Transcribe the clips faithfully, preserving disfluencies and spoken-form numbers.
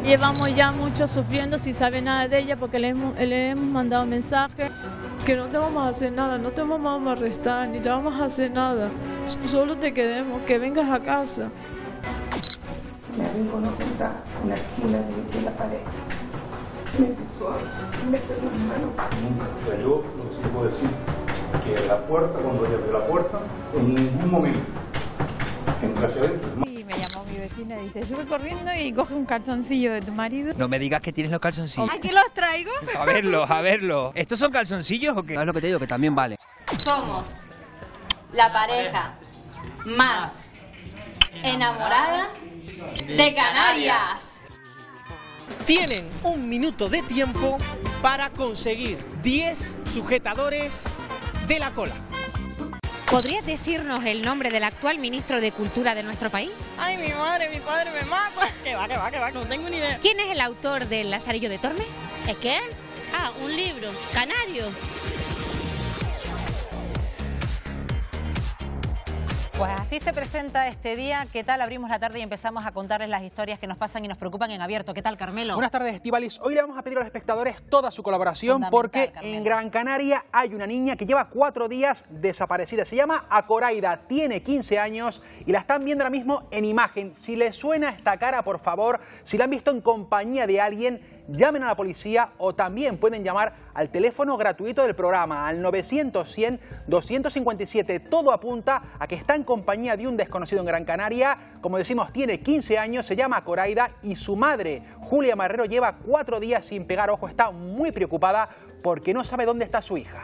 Llevamos ya mucho sufriendo sin saber nada de ella porque le hemos, le hemos mandado mensajes. Que no te vamos a hacer nada, no te vamos a arrestar, ni te vamos a hacer nada. Solo te queremos, que vengas a casa. Me arriesgo no contra la esquina de, de la pared. Me empezó a meter las manos. Nunca. O sea, yo lo que sí puedo decir que la puerta, cuando ella abrió la puerta, en ningún momento entré hacia adentro. Y me llamó mi vecina y dice, sube corriendo y coge un calzoncillo de tu marido. No me digas que tienes los calzoncillos. ¿Aquí los traigo? A verlos, a verlos. ¿Estos son calzoncillos o qué? ¿Sabes lo que te digo? Que también vale. Somos la pareja más enamorada de Canarias. Tienen un minuto de tiempo para conseguir diez sujetadores de la cola. ¿Podrías decirnos el nombre del actual ministro de Cultura de nuestro país? Ay, mi madre, mi padre me mata. Que va, que va, que va, no tengo ni idea. ¿Quién es el autor del Lazarillo de Tormes? ¿Es qué? Ah, un libro, Canario. Pues así se presenta este día. ¿Qué tal? Abrimos la tarde y empezamos a contarles las historias que nos pasan y nos preocupan en abierto. ¿Qué tal, Carmelo? Buenas tardes, Estíbaliz. Hoy le vamos a pedir a los espectadores toda su colaboración porque Carmelo. En Gran Canaria hay una niña que lleva cuatro días desaparecida. Se llama Acoraida, tiene quince años y la están viendo ahora mismo en imagen. Si les suena esta cara, por favor, si la han visto en compañía de alguien, llamen a la policía o también pueden llamar al teléfono gratuito del programa, al novecientos cien doscientos cincuenta y siete. Todo apunta a que está en compañía de un desconocido en Gran Canaria. Como decimos, tiene quince años, se llama Acoraida y su madre, Julia Marrero, lleva cuatro días sin pegar ojo. Está muy preocupada porque no sabe dónde está su hija.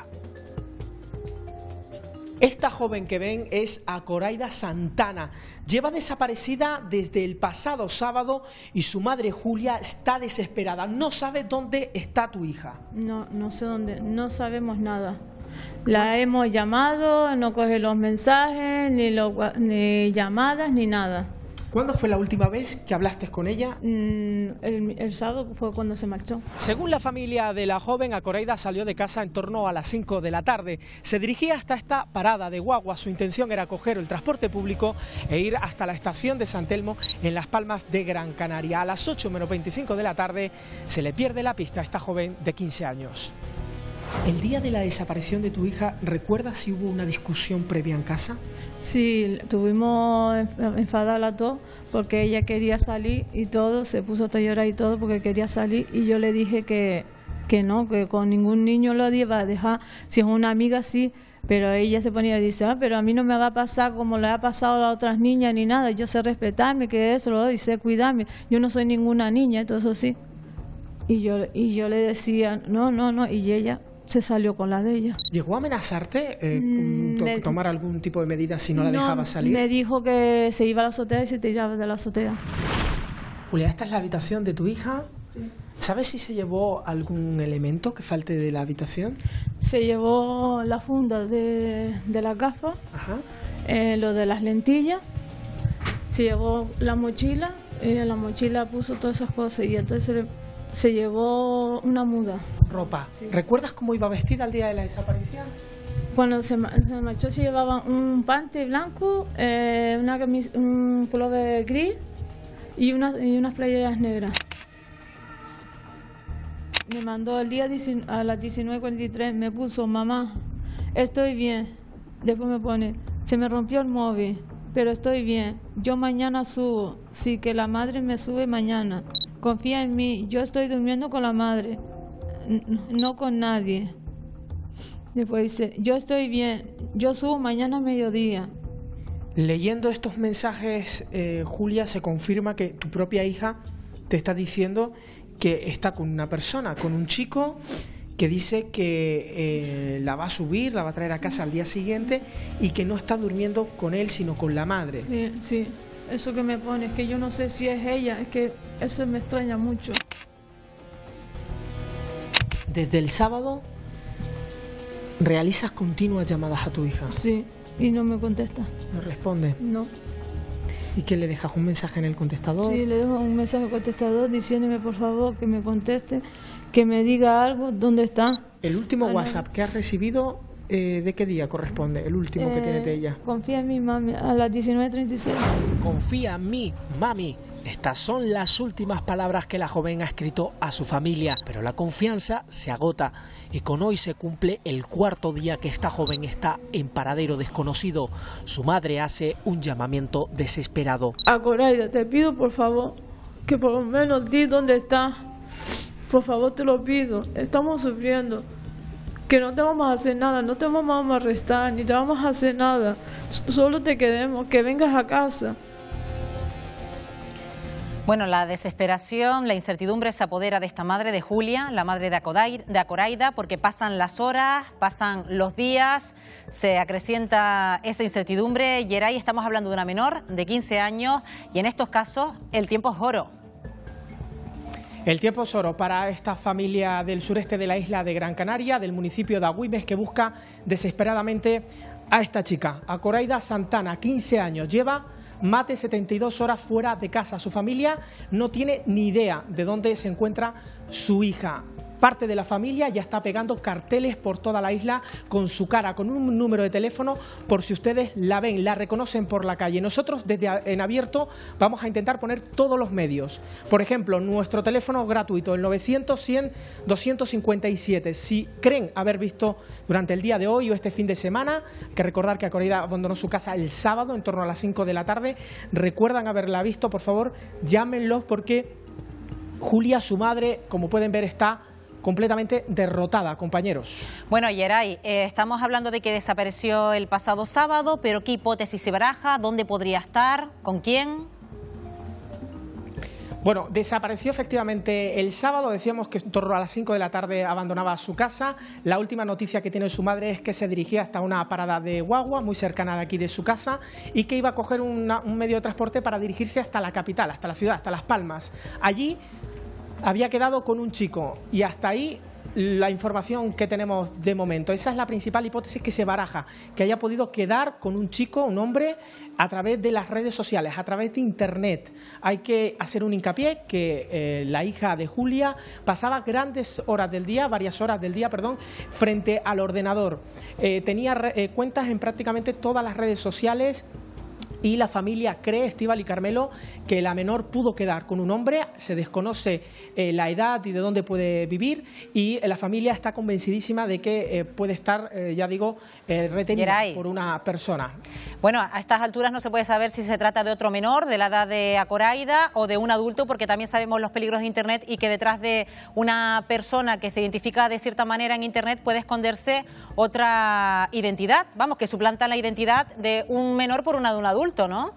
Esta joven que ven es Acoraida Santana. Lleva desaparecida desde el pasado sábado y su madre Julia está desesperada. No sabe dónde está tu hija. No, no sé dónde, no sabemos nada. La hemos llamado, no coge los mensajes, ni, lo, ni llamadas, ni nada. ¿Cuándo fue la última vez que hablaste con ella? Mm, el, el sábado fue cuando se marchó. Según la familia de la joven, Acoraida salió de casa en torno a las cinco de la tarde. Se dirigía hasta esta parada de guagua. Su intención era coger el transporte público e ir hasta la estación de San Telmo en Las Palmas de Gran Canaria. A las ocho menos veinticinco de la tarde se le pierde la pista a esta joven de quince años. El día de la desaparición de tu hija, ¿recuerdas si hubo una discusión previa en casa? Sí, tuvimos enfadadas las dos porque ella quería salir y todo, se puso a llorar y todo porque quería salir y yo le dije que, que no, que con ningún niño lo iba a dejar, si es una amiga sí, pero ella se ponía y dice, ah, pero a mí no me va a pasar como le ha pasado a las otras niñas ni nada, yo sé respetarme, que eso, lo y sé cuidarme, yo no soy ninguna niña, todo eso sí. Y yo, y yo le decía, no, no, no, y ella se salió con la de ella. ¿Llegó a amenazarte eh, Mm, to- me- tomar algún tipo de medida si no la No, dejaba salir? me dijo que se iba a la azotea y se tiraba de la azotea. Julia, esta es la habitación de tu hija. ¿Sabes si se llevó algún elemento que falte de la habitación? Se llevó la funda de, de las gafas, Ajá. eh, lo de las lentillas, se llevó la mochila, y en la mochila puso todas esas cosas y entonces se, se llevó una muda. Ropa. ¿Recuerdas cómo iba vestida el día de la desaparición? Cuando se, ma- se marchó se llevaba un panty blanco, eh, una camis- un pullover gris y, una, y unas playeras negras. Me mandó el día dieci- a las diecinueve cuarenta y tres, me puso, mamá, estoy bien. Después me pone, se me rompió el móvil, pero estoy bien. Yo mañana subo, sí que la madre me sube mañana. Confía en mí, yo estoy durmiendo con la madre, n- no con nadie. Después dice, yo estoy bien, yo subo mañana a mediodía. Leyendo estos mensajes, eh, Julia, se confirma que tu propia hija te está diciendo que está con una persona, con un chico que dice que eh, la va a subir, la va a traer a casa al día siguiente y que no está durmiendo con él, sino con la madre. Sí, sí, eso que me pone, es que yo no sé si es ella, es que eso me extraña mucho. Desde el sábado realizas continuas llamadas a tu hija. Sí, y no me contesta. No responde. No. ¿Y que le dejas un mensaje en el contestador? Sí, le dejo un mensaje al contestador diciéndome por favor que me conteste, que me diga algo, dónde está. El último Ah, no. WhatsApp que has recibido eh, ¿de qué día corresponde? El último que Eh, tiene de ella. Confía en mi mami, a las diecinueve treinta y seis. Confía en mí, mami. Estas son las últimas palabras que la joven ha escrito a su familia, pero la confianza se agota y con hoy se cumple el cuarto día que esta joven está en paradero desconocido. Su madre hace un llamamiento desesperado. Akoraida, te pido por favor que por lo menos di dónde está. Por favor, te lo pido. Estamos sufriendo. Que no te vamos a hacer nada, no te vamos a arrestar, ni te vamos a hacer nada. Solo te queremos que vengas a casa. Bueno, la desesperación, la incertidumbre se apodera de esta madre de Julia, la madre de Akorai- de Akoraida, porque pasan las horas, pasan los días, se acrecienta esa incertidumbre. Yeray, estamos hablando de una menor de quince años y en estos casos el tiempo es oro. El tiempo es oro para esta familia del sureste de la isla de Gran Canaria, del municipio de Agüimes, que busca desesperadamente a esta chica, Akoraida Santana, quince años, lleva más de setenta y dos horas fuera de casa. Su familia no tiene ni idea de dónde se encuentra su hija. Parte de la familia ya está pegando carteles por toda la isla con su cara, con un número de teléfono por si ustedes la ven, la reconocen por la calle. Nosotros desde En Abierto vamos a intentar poner todos los medios. Por ejemplo, nuestro teléfono gratuito, el novecientos, cien, doscientos cincuenta y siete. Si creen haber visto durante el día de hoy o este fin de semana, que recordar que Akoraida abandonó su casa el sábado en torno a las cinco de la tarde, recuerdan haberla visto, por favor, llámenlos porque Julia, su madre, como pueden ver, está completamente derrotada, compañeros. Bueno, Yeray, eh, estamos hablando de que desapareció el pasado sábado, pero ¿qué hipótesis se baraja? ¿Dónde podría estar? ¿Con quién? Bueno, desapareció efectivamente el sábado, decíamos que en torno a las cinco de la tarde abandonaba su casa. La última noticia que tiene su madre es que se dirigía hasta una parada de guagua muy cercana de aquí de su casa y que iba a coger una, un medio de transporte para dirigirse hasta la capital, hasta la ciudad, hasta Las Palmas. Allí había quedado con un chico y hasta ahí la información que tenemos de momento. Esa es la principal hipótesis que se baraja, que haya podido quedar con un chico, un hombre, a través de las redes sociales, a través de Internet. Hay que hacer un hincapié que eh, la hija de Julia pasaba grandes horas del día, varias horas del día, perdón, frente al ordenador. Eh, tenía eh, cuentas en prácticamente todas las redes sociales. Y la familia cree, Estíbal y Carmelo, que la menor pudo quedar con un hombre, se desconoce eh, la edad y de dónde puede vivir y eh, la familia está convencidísima de que eh, puede estar, eh, ya digo, eh, retenida Yeray. por una persona. Bueno, a estas alturas no se puede saber si se trata de otro menor de la edad de Akoraida o de un adulto, porque también sabemos los peligros de Internet y que detrás de una persona que se identifica de cierta manera en Internet puede esconderse otra identidad, vamos, que suplanta la identidad de un menor por una de un adulto, ¿no?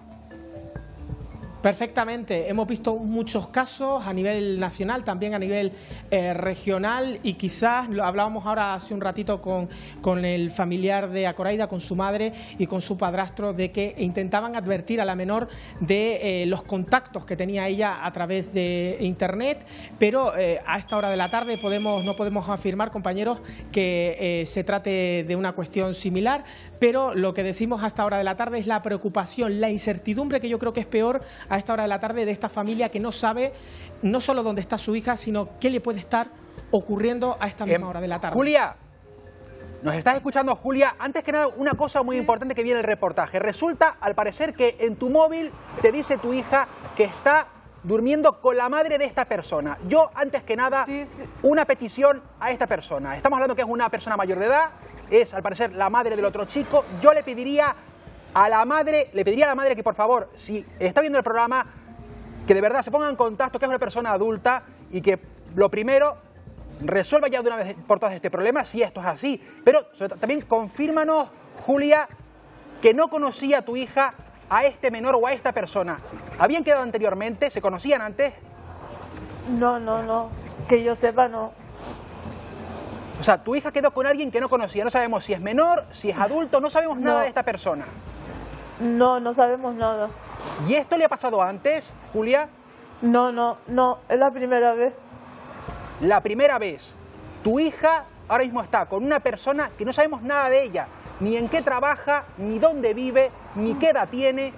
Perfectamente, hemos visto muchos casos a nivel nacional, también a nivel eh, regional y quizás, lo hablábamos ahora hace un ratito con, con el familiar de Akoraida, con su madre y con su padrastro, de que intentaban advertir a la menor de eh, los contactos que tenía ella a través de Internet, pero eh, a esta hora de la tarde podemos, no podemos afirmar, compañeros, que eh, se trate de una cuestión similar, pero lo que decimos a esta hora de la tarde es la preocupación, la incertidumbre, que yo creo que es peor a esta hora de la tarde, de esta familia que no sabe no solo dónde está su hija, sino qué le puede estar ocurriendo a esta misma eh, hora de la tarde. Julia, ¿nos estás escuchando, Julia? Antes que nada, una cosa muy importante que viene en el reportaje. Resulta, al parecer, que en tu móvil te dice tu hija que está durmiendo con la madre de esta persona. Yo, antes que nada, sí, sí. una petición a esta persona. Estamos hablando que es una persona mayor de edad, es, al parecer, la madre del otro chico. Yo le pediría a la madre, le pediría a la madre que, por favor, si está viendo el programa, que de verdad se ponga en contacto, que es una persona adulta y que, lo primero, resuelva ya de una vez por todas este problema, si esto es así. Pero también confírmanos, Julia, que no conocía a tu hija, a este menor o a esta persona. ¿Habían quedado anteriormente? ¿Se conocían antes? No, no, no. Que yo sepa, no. O sea, tu hija quedó con alguien que no conocía. No sabemos si es menor, si es adulto, no sabemos nada no. de esta persona. No, no sabemos nada. ¿Y esto le ha pasado antes, Julia? No, no, no. Es la primera vez. La primera vez. Tu hija ahora mismo está con una persona que no sabemos nada de ella. Ni en qué trabaja, ni dónde vive, ni qué edad tiene.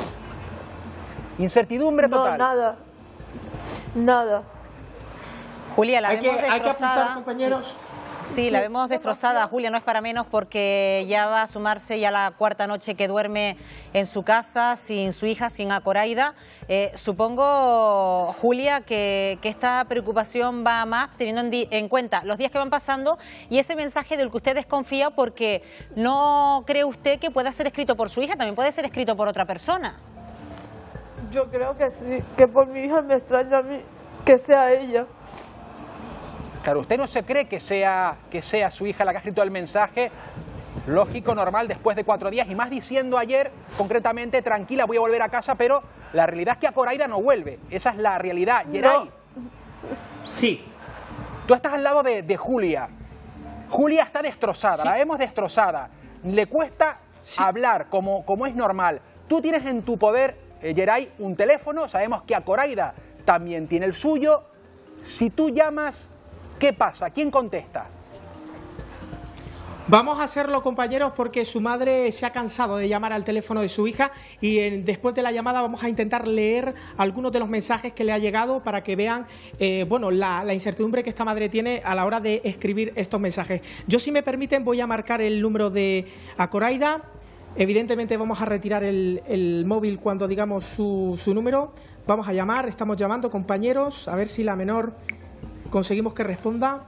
Incertidumbre total. No, nada. Nada. Julia, la hay vemos que, destrozada. Hay que apuntar, compañeros. Sí, la vemos destrozada, Julia, no es para menos, porque ya va a sumarse ya la cuarta noche que duerme en su casa sin su hija, sin Akoraida. Eh, supongo, Julia, que, que esta preocupación va más teniendo en, en cuenta los días que van pasando y ese mensaje del que usted desconfía, porque no cree usted que pueda ser escrito por su hija, también puede ser escrito por otra persona. Yo creo que sí, que por mi hija me extraña a mí que sea ella. Claro, usted no se cree que sea, que sea su hija la que ha escrito el mensaje, lógico, normal, después de cuatro días, y más diciendo ayer, concretamente, tranquila, voy a volver a casa, pero la realidad es que Akoraida no vuelve. Esa es la realidad. Yeray. No. Sí. Tú estás al lado de, de Julia. Julia está destrozada, sí. La vemos destrozada. Le cuesta sí. hablar como, como es normal. Tú tienes en tu poder, eh, Yeray, un teléfono, sabemos que Akoraida también tiene el suyo. Si tú llamas, ¿qué pasa? ¿Quién contesta? Vamos a hacerlo, compañeros, porque su madre se ha cansado de llamar al teléfono de su hija y en, después de la llamada vamos a intentar leer algunos de los mensajes que le ha llegado para que vean eh, bueno, la, la incertidumbre que esta madre tiene a la hora de escribir estos mensajes. Yo, si me permiten, voy a marcar el número de Akoraida. Evidentemente vamos a retirar el, el móvil cuando digamos su, su número. Vamos a llamar, estamos llamando, compañeros, a ver si la menor conseguimos que responda.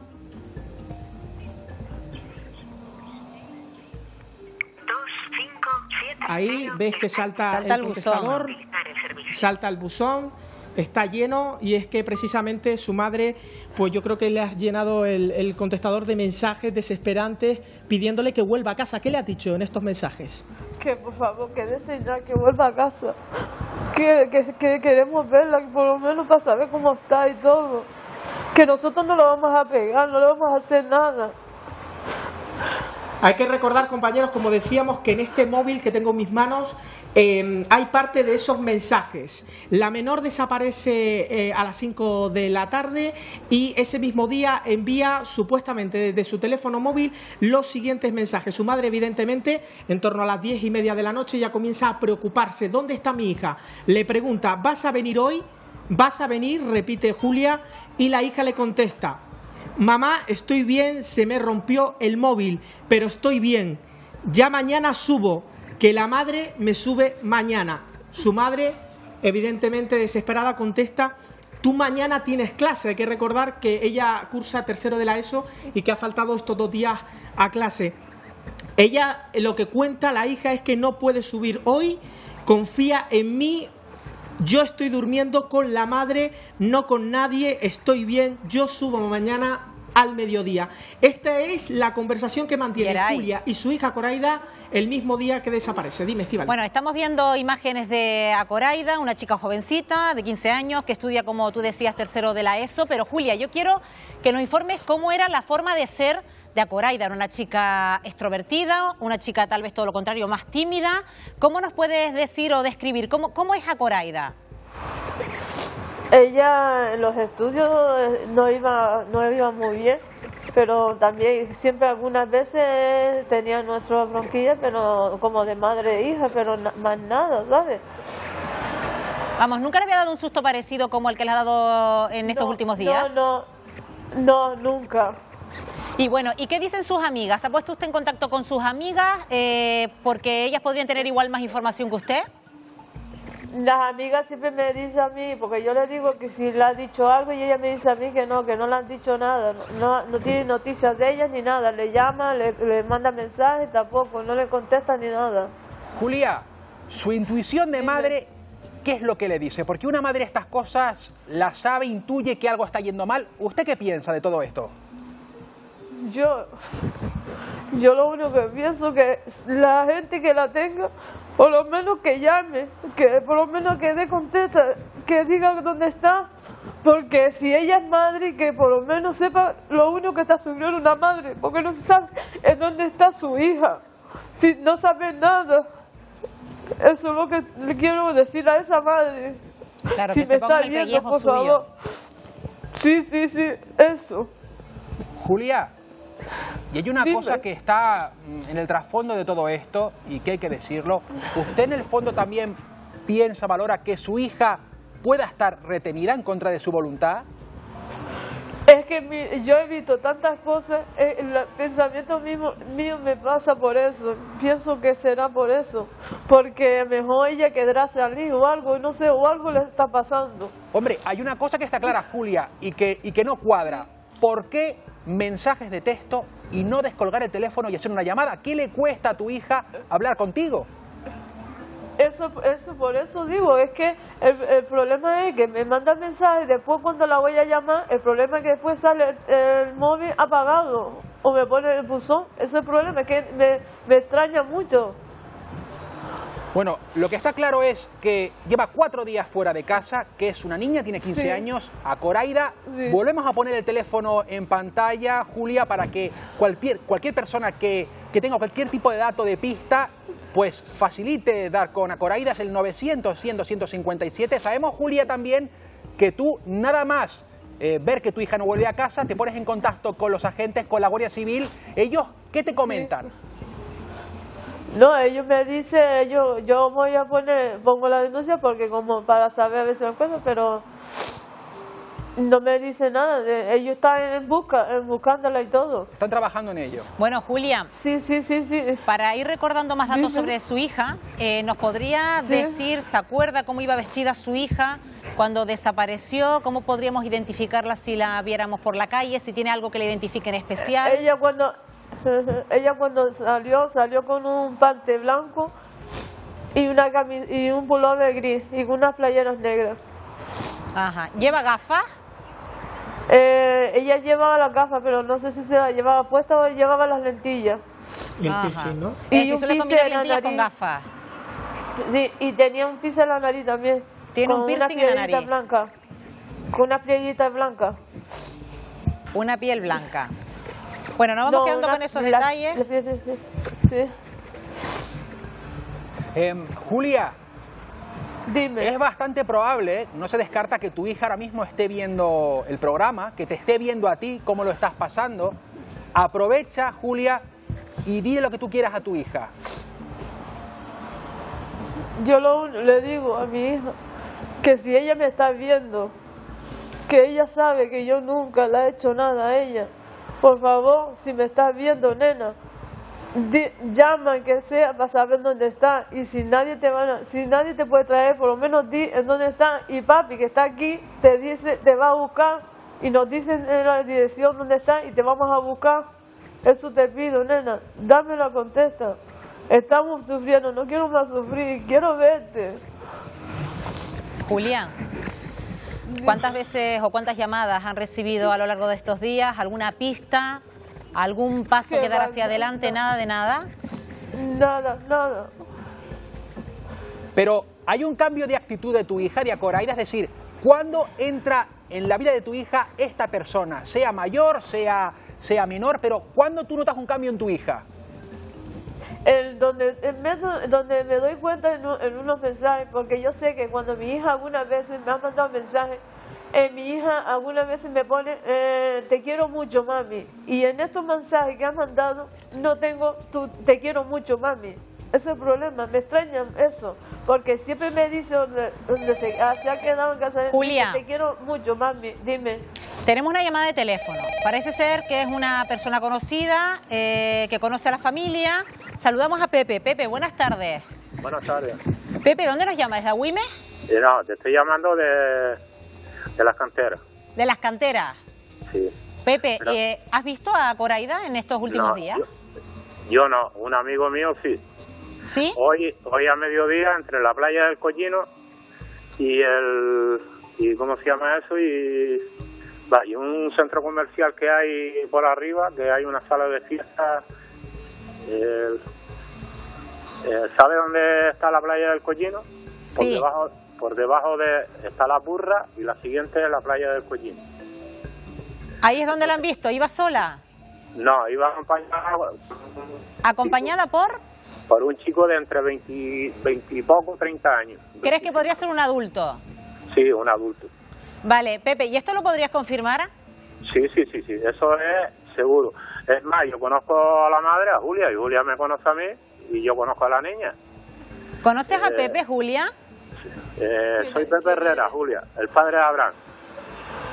Ahí ves que salta, salta el, el contestador, buzón. salta el buzón, está lleno, y es que precisamente su madre, pues yo creo que le has llenado el, el contestador de mensajes desesperantes pidiéndole que vuelva a casa. ¿Qué le has dicho en estos mensajes? Que por favor, que desee ya, que vuelva a casa, que, que, que queremos verla, por lo menos para saber cómo está y todo, que nosotros no lo vamos a pegar, no le vamos a hacer nada. Hay que recordar, compañeros, como decíamos, que en este móvil que tengo en mis manos eh, hay parte de esos mensajes. La menor desaparece eh, a las cinco de la tarde y ese mismo día envía supuestamente desde su teléfono móvil los siguientes mensajes. Su madre, evidentemente, en torno a las diez y media de la noche ya comienza a preocuparse. ¿Dónde está mi hija? Le pregunta, ¿vas a venir hoy? ¿Vas a venir? Repite Julia, y la hija le contesta, mamá, estoy bien, se me rompió el móvil, pero estoy bien. Ya mañana subo, que la madre me sube mañana. Su madre, evidentemente desesperada, contesta, tú mañana tienes clase. Hay que recordar que ella cursa tercero de la ESO y que ha faltado estos dos días a clase. Ella, lo que cuenta la hija es que no puede subir hoy, confía en mí. Yo estoy durmiendo con la madre, no con nadie, estoy bien, yo subo mañana al mediodía. Esta es la conversación que mantiene Yeray. Julia y su hija Akoraida el mismo día que desaparece. Dime, Estíbaliz. Bueno, estamos viendo imágenes de Akoraida, una chica jovencita de quince años que estudia, como tú decías, tercero de la ESO. Pero, Julia, yo quiero que nos informes cómo era la forma de ser de Akoraida. Era una chica extrovertida, una chica tal vez todo lo contrario, más tímida. ¿Cómo nos puedes decir o describir cómo, cómo es Akoraida? Ella en los estudios no iba, no iba muy bien, pero también siempre algunas veces tenía nuestras bronquillas, pero como de madre e hija, pero na, más nada, ¿sabes? Vamos, ¿nunca le había dado un susto parecido como el que le ha dado en estos no, últimos días? No, no, no, nunca. Y bueno, ¿y qué dicen sus amigas? ¿Ha puesto usted en contacto con sus amigas? Eh, porque ellas podrían tener igual más información que usted. Las amigas siempre me dicen a mí, porque yo les digo que si le ha dicho algo y ella me dice a mí que no, que no le han dicho nada, no, no tiene noticias de ellas ni nada, le llama, le, le manda mensajes, tampoco, no le contesta ni nada. Julia, su intuición de madre, ¿qué es lo que le dice? Porque una madre estas cosas las sabe, intuye que algo está yendo mal. ¿Usted qué piensa de todo esto? Yo, yo lo único que pienso que la gente que la tenga, por lo menos que llame, que por lo menos que dé contesta, que diga dónde está, porque si ella es madre, que por lo menos sepa lo único que está sufriendo una madre, porque no sabe en dónde está su hija, si no sabe nada. Eso es lo que le quiero decir a esa madre. Claro, si que me se ponga está el viendo, pellejo por suyo. favor. Sí, sí, sí, eso. Julia, y hay una Dime. cosa que está en el trasfondo de todo esto y que hay que decirlo. ¿Usted en el fondo también piensa, valora que su hija pueda estar retenida en contra de su voluntad? Es que mi, yo he visto tantas cosas, eh, el pensamiento mismo, mío me pasa por eso. Pienso que será por eso. Porque mejor ella quedará salir o algo, no sé, o algo le está pasando. Hombre, hay una cosa que está clara, Julia, y que, y que no cuadra. ¿Por qué mensajes de texto y no descolgar el teléfono y hacer una llamada? ¿Qué le cuesta a tu hija hablar contigo? Eso, eso, por eso digo, es que el, el problema es que me mandan mensajes, después cuando la voy a llamar, el problema es que después sale el, el móvil apagado o me pone el buzón. Ese es el problema, es que me, me extraña mucho. Bueno, lo que está claro es que lleva cuatro días fuera de casa, que es una niña, tiene quince Sí. años, Akoraida. Sí. Volvemos a poner el teléfono en pantalla, Julia, para que cualquier, cualquier persona que, que tenga cualquier tipo de dato de pista, pues facilite dar con Akoraida. Es el novecientos, cien, doscientos cincuenta y siete. Sabemos, Julia, también que tú nada más eh, ver que tu hija no vuelve a casa, te pones en contacto con los agentes, con la Guardia Civil. ¿Ellos qué te comentan? Sí. No, ellos me dicen, ellos, yo voy a poner, pongo la denuncia porque como para saber a veces las cosas, pero no me dicen nada. Ellos están en busca, en buscándola y todo. Están trabajando en ello. Bueno, Julia, sí, sí, sí, sí. Para ir recordando más datos Dime. sobre su hija, eh, ¿nos podría Sí. decir, se acuerda cómo iba vestida su hija cuando desapareció? ¿Cómo podríamos identificarla si la viéramos por la calle? Si tiene algo que la identifique en especial. Ella cuando, ella cuando salió, salió con un pante blanco y una camis y un pullover gris y con unas playeras negras. Ajá. ¿Lleva gafas? Eh, ella llevaba las gafas, pero no sé si se las llevaba puestas o llevaba las lentillas. Y el Ajá. piercing, ¿no? Eh, Y si un suele piercing combinar en la lentillas con nariz. gafas. Sí, y tenía un piso en la nariz también. Tiene un con piercing una en la plieguita nariz. blanca. Con una plieguita blanca. Una piel blanca. Bueno, nos vamos No, quedando una- con esos la- detalles. la piel- sí, sí. Eh, Julia, Dime. es bastante probable, no se descarta que tu hija ahora mismo esté viendo el programa, que te esté viendo a ti, cómo lo estás pasando. Aprovecha, Julia, y dile lo que tú quieras a tu hija. Yo lo, un- le digo a mi hija que si ella me está viendo, que ella sabe que yo nunca le he hecho nada a ella. Por favor, si me estás viendo, nena, di- llama que sea para saber dónde está. Y si nadie te va a- si nadie te puede traer, por lo menos di en dónde está. Y papi, que está aquí, te dice, te va a buscar y nos dicen en la dirección dónde está y te vamos a buscar. Eso te pido, nena, dame la contesta. Estamos sufriendo, no quiero más sufrir, quiero verte. Julián, ¿cuántas veces o cuántas llamadas han recibido a lo largo de estos días? ¿Alguna pista? ¿Algún paso Qué que dar va, hacia no, adelante? no. ¿Nada de nada? Nada, nada. Pero hay un cambio de actitud de tu hija, de Akoraida, es decir, ¿cuándo entra en la vida de tu hija esta persona? Sea mayor, sea, sea menor, pero ¿cuándo tú notas un cambio en tu hija? El, donde, en vez de- donde me doy cuenta en, un- en unos mensajes, porque yo sé que cuando mi hija algunas veces me ha mandado mensajes, eh, mi hija algunas veces me pone, eh, te quiero mucho, mami. Y en estos mensajes que ha mandado, no tengo, tu, te quiero mucho, mami. Ese es el problema, me extraña eso, porque siempre me dice donde, donde se, ah, se ha quedado en casa de Julia. te quiero mucho, mami, dime. Tenemos una llamada de teléfono. Parece ser que es una persona conocida, eh, que conoce a la familia. Saludamos a Pepe. Pepe, buenas tardes. Buenas tardes. Pepe, ¿dónde nos llamas? ¿De Agüime? Eh, no, te estoy llamando de, de las canteras. De las canteras. Sí. Pepe, Pero- eh, ¿has visto a Akoraida en estos últimos No, días? Yo, yo no, un amigo mío sí. ¿Sí? Hoy, hoy a mediodía, entre la playa del Collino y el... y ¿cómo se llama eso? Y, va, y un centro comercial que hay por arriba, que hay una sala de fiesta. El- eh, ¿Sabe dónde está la playa del Collino? Por Sí. debajo, por debajo de está la Burra y la siguiente es la playa del Collino. Ahí es donde la han visto. ¿Iba sola? No, iba acompañada ¿Acompañada por? por un chico de entre veinte, veinte y poco, treinta años. ¿Crees que podría ser un adulto? Sí, un adulto. Vale, Pepe, ¿y esto lo podrías confirmar? Sí, sí, sí, sí, eso es seguro. Es más, yo conozco a la madre, a Julia, y Julia me conoce a mí, y yo conozco a la niña. ¿Conoces a Eh, Pepe, Julia? Eh, soy Pepe Herrera, Julia, el padre de Abraham.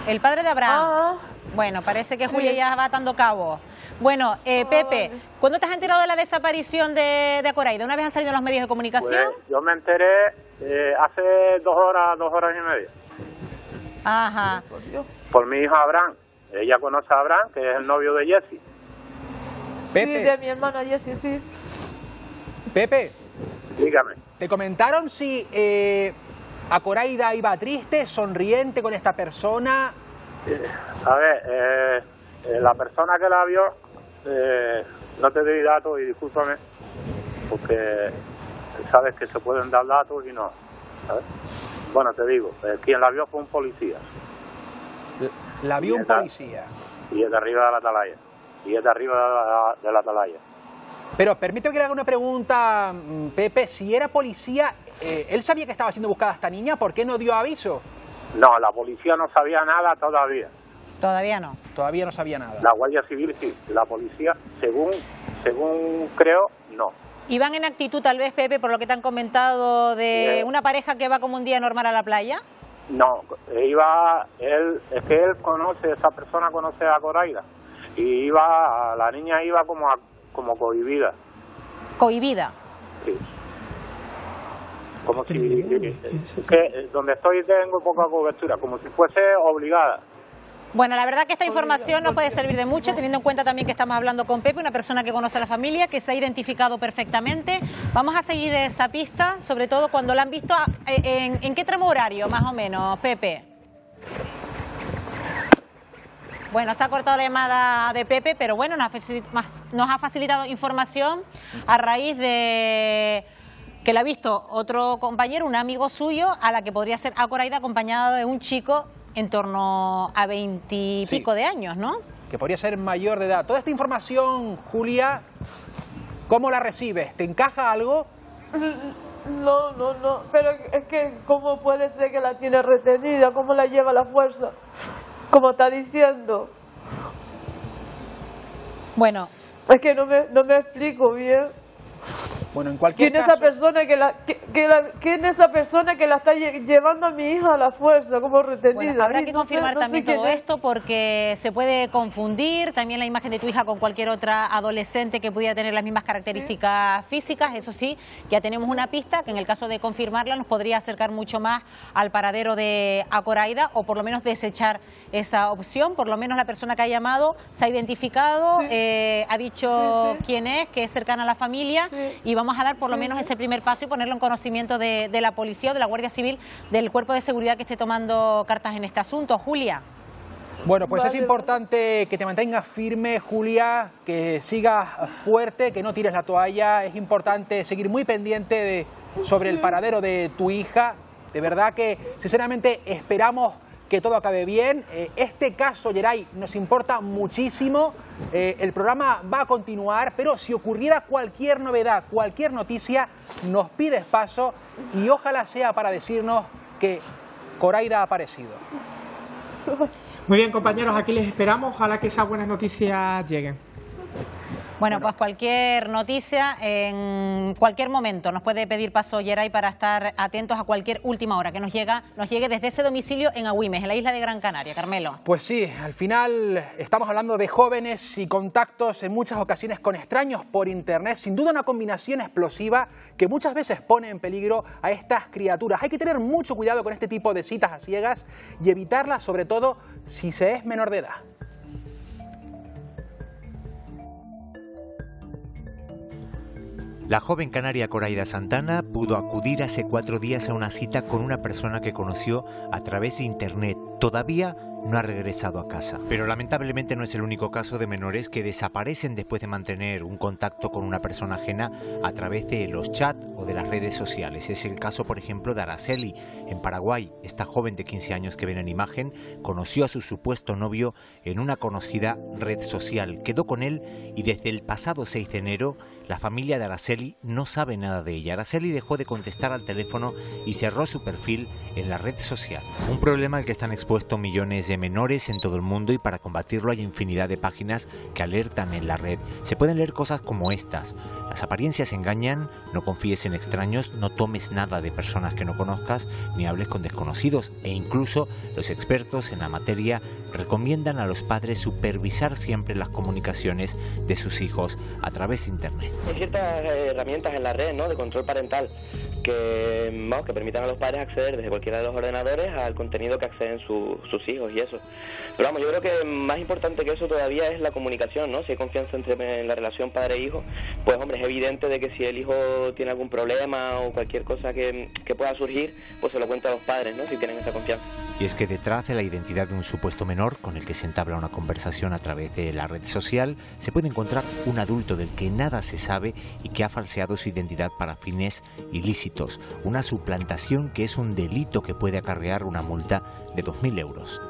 El padre de Abraham. Ah, Bueno, parece que Julia sí. ya va atando cabos. Bueno, eh, Pepe, ¿cuándo te has enterado de la desaparición de, de Akoraida? ¿Una vez han salido en los medios de comunicación? Pues yo me enteré eh, hace dos horas, dos horas y media. Ajá. Por mi hija Abraham. Ella conoce a Abraham, que es el novio de Jessy. sí, Pepe. de mi hermana Jessie, sí. Pepe, Dígame. ¿te comentaron si eh, Akoraida iba triste, sonriente con esta persona? Eh, a ver, eh, eh, la persona que la vio, eh, no te doy datos y discúlpame, porque sabes que se pueden dar datos y no, ¿sabes? Bueno, te digo, eh, quien la vio fue un policía. La vio un policía. Y es de arriba de la atalaya. Y es de arriba de la, de la atalaya. Pero permíteme que le haga una pregunta, mm, Pepe. Si era policía, eh, ¿él sabía que estaba siendo buscada esta niña? ¿Por qué no dio aviso? No, la policía no sabía nada todavía. Todavía no. Todavía no sabía nada. La Guardia Civil sí. La policía, según, según creo, no. ¿Iban en actitud tal vez, Pepe, por lo que te han comentado, de Eh. una pareja que va como un día normal a la playa? No, iba, él, es que él conoce, esa persona conoce a Akoraida. Y iba, la niña iba como, a, como cohibida. Cohibida. Sí. Como si, es que donde estoy tengo poca cobertura, como si fuese obligada. Bueno, la verdad que esta información nos puede servir de mucho, teniendo en cuenta también que estamos hablando con Pepe, una persona que conoce a la familia, que se ha identificado perfectamente. Vamos a seguir esa pista, sobre todo cuando la han visto. ¿En, en qué tramo horario, más o menos, Pepe? Bueno, se ha cortado la llamada de Pepe, pero bueno, nos ha, nos ha facilitado información a raíz de que la ha visto otro compañero, un amigo suyo, a la que podría ser Akoraida, acompañada de un chico en torno a veintipico Sí. de años, ¿no? Que podría ser mayor de edad. Toda esta información, Julia, ¿cómo la recibes? ¿Te encaja algo? No, no, no. Pero es que, ¿cómo puede ser que la tiene retenida? ¿Cómo la lleva a la fuerza? Como está diciendo. Bueno. Es que no me, no me explico bien. Bueno, en cualquier ¿Quién es caso... esa persona que la, que, que la, quién es esa persona que la está lle- llevando a mi hija a la fuerza, como retenida? Bueno, habrá Y que no sé- confirmar no sé también quién todo es. esto porque se puede confundir también la imagen de tu hija con cualquier otra adolescente que pudiera tener las mismas características físicas. Eso sí, ya tenemos una pista que en el caso de confirmarla nos podría acercar mucho más al paradero de Akoraida o por lo menos desechar esa opción. Por lo menos la persona que ha llamado se ha identificado, eh, ha dicho Sí, sí. quién es, que es cercana a la familia y vamos a dar por lo Sí, menos sí. ese primer paso y ponerlo en conocimiento de, de la policía o de la Guardia Civil, del cuerpo de seguridad que esté tomando cartas en este asunto. Julia. Bueno, pues es Vale, importante que te mantengas firme, Julia, que sigas fuerte, que no tires la toalla. Es importante seguir muy pendiente de, sobre el paradero de tu hija. De verdad que, sinceramente, esperamos que todo acabe bien. Eh, este caso, Yeray, nos importa muchísimo. Eh, el programa va a continuar, pero si ocurriera cualquier novedad, cualquier noticia, nos pides paso y ojalá sea para decirnos que Akoraida ha aparecido. Muy bien, compañeros, aquí les esperamos. Ojalá que esas buenas noticias lleguen. Bueno, pues cualquier noticia, en cualquier momento, nos puede pedir paso Yeray para estar atentos a cualquier última hora que nos llega, nos llegue desde ese domicilio en Agüimes, en la isla de Gran Canaria. Carmelo. Pues sí, al final estamos hablando de jóvenes y contactos en muchas ocasiones con extraños por internet. Sin duda una combinación explosiva que muchas veces pone en peligro a estas criaturas. Hay que tener mucho cuidado con este tipo de citas a ciegas y evitarlas, sobre todo si se es menor de edad. La joven canaria Akoraida Santana pudo acudir hace cuatro días a una cita con una persona que conoció a través de internet. Todavía no ha regresado a casa. Pero lamentablemente no es el único caso de menores que desaparecen después de mantener un contacto con una persona ajena a través de los chats o de las redes sociales. Es el caso, por ejemplo, de Araceli, en Paraguay. Esta joven de quince años que ven en imagen conoció a su supuesto novio en una conocida red social. Quedó con él y desde el pasado seis de enero La familia de Araceli no sabe nada de ella. Araceli dejó de contestar al teléfono y cerró su perfil en la red social. Un problema al que están expuestos millones de menores en todo el mundo, y para combatirlo hay infinidad de páginas que alertan en la red. Se pueden leer cosas como estas: las apariencias engañan, no confíes en extraños, no tomes nada de personas que no conozcas, ni hables con desconocidos, e incluso los expertos en la materia recomiendan a los padres supervisar siempre las comunicaciones de sus hijos a través de internet. Hay ciertas herramientas en la red, ¿no?, de control parental que, vamos, que permitan a los padres acceder desde cualquiera de los ordenadores al contenido que acceden su, sus hijos y eso. Pero vamos, yo creo que más importante que eso todavía es la comunicación, ¿no? Si hay confianza entre en la relación padre-hijo, pues hombre, es evidente de que si el hijo tiene algún problema o cualquier cosa que, que pueda surgir, pues se lo cuenta a los padres, ¿no?, si tienen esa confianza. Y es que detrás de la identidad de un supuesto menor con el que se entabla una conversación a través de la red social, se puede encontrar un adulto del que nada se sabe y que ha falseado su identidad para fines ilícitos. Una suplantación que es un delito que puede acarrear una multa de dos mil euros.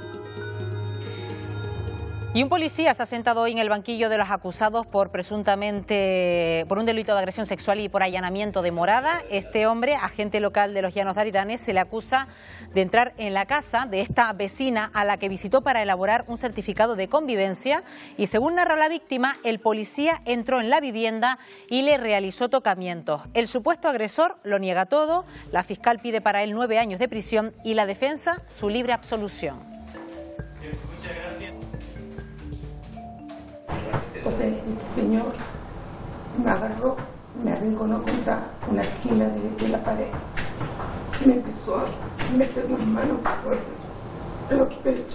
Y un policía se ha sentado hoy en el banquillo de los acusados por presuntamente por un delito de agresión sexual y por allanamiento de morada. Este hombre, agente local de los Llanos de Aridanes, se le acusa de entrar en la casa de esta vecina a la que visitó para elaborar un certificado de convivencia, y según narró la víctima, el policía entró en la vivienda y le realizó tocamientos. El supuesto agresor lo niega todo, la fiscal pide para él nueve años de prisión y la defensa su libre absolución. Entonces este señor me agarró, me arrinconó contra una esquina de, de la pared, me empezó a meter las manos por los pechos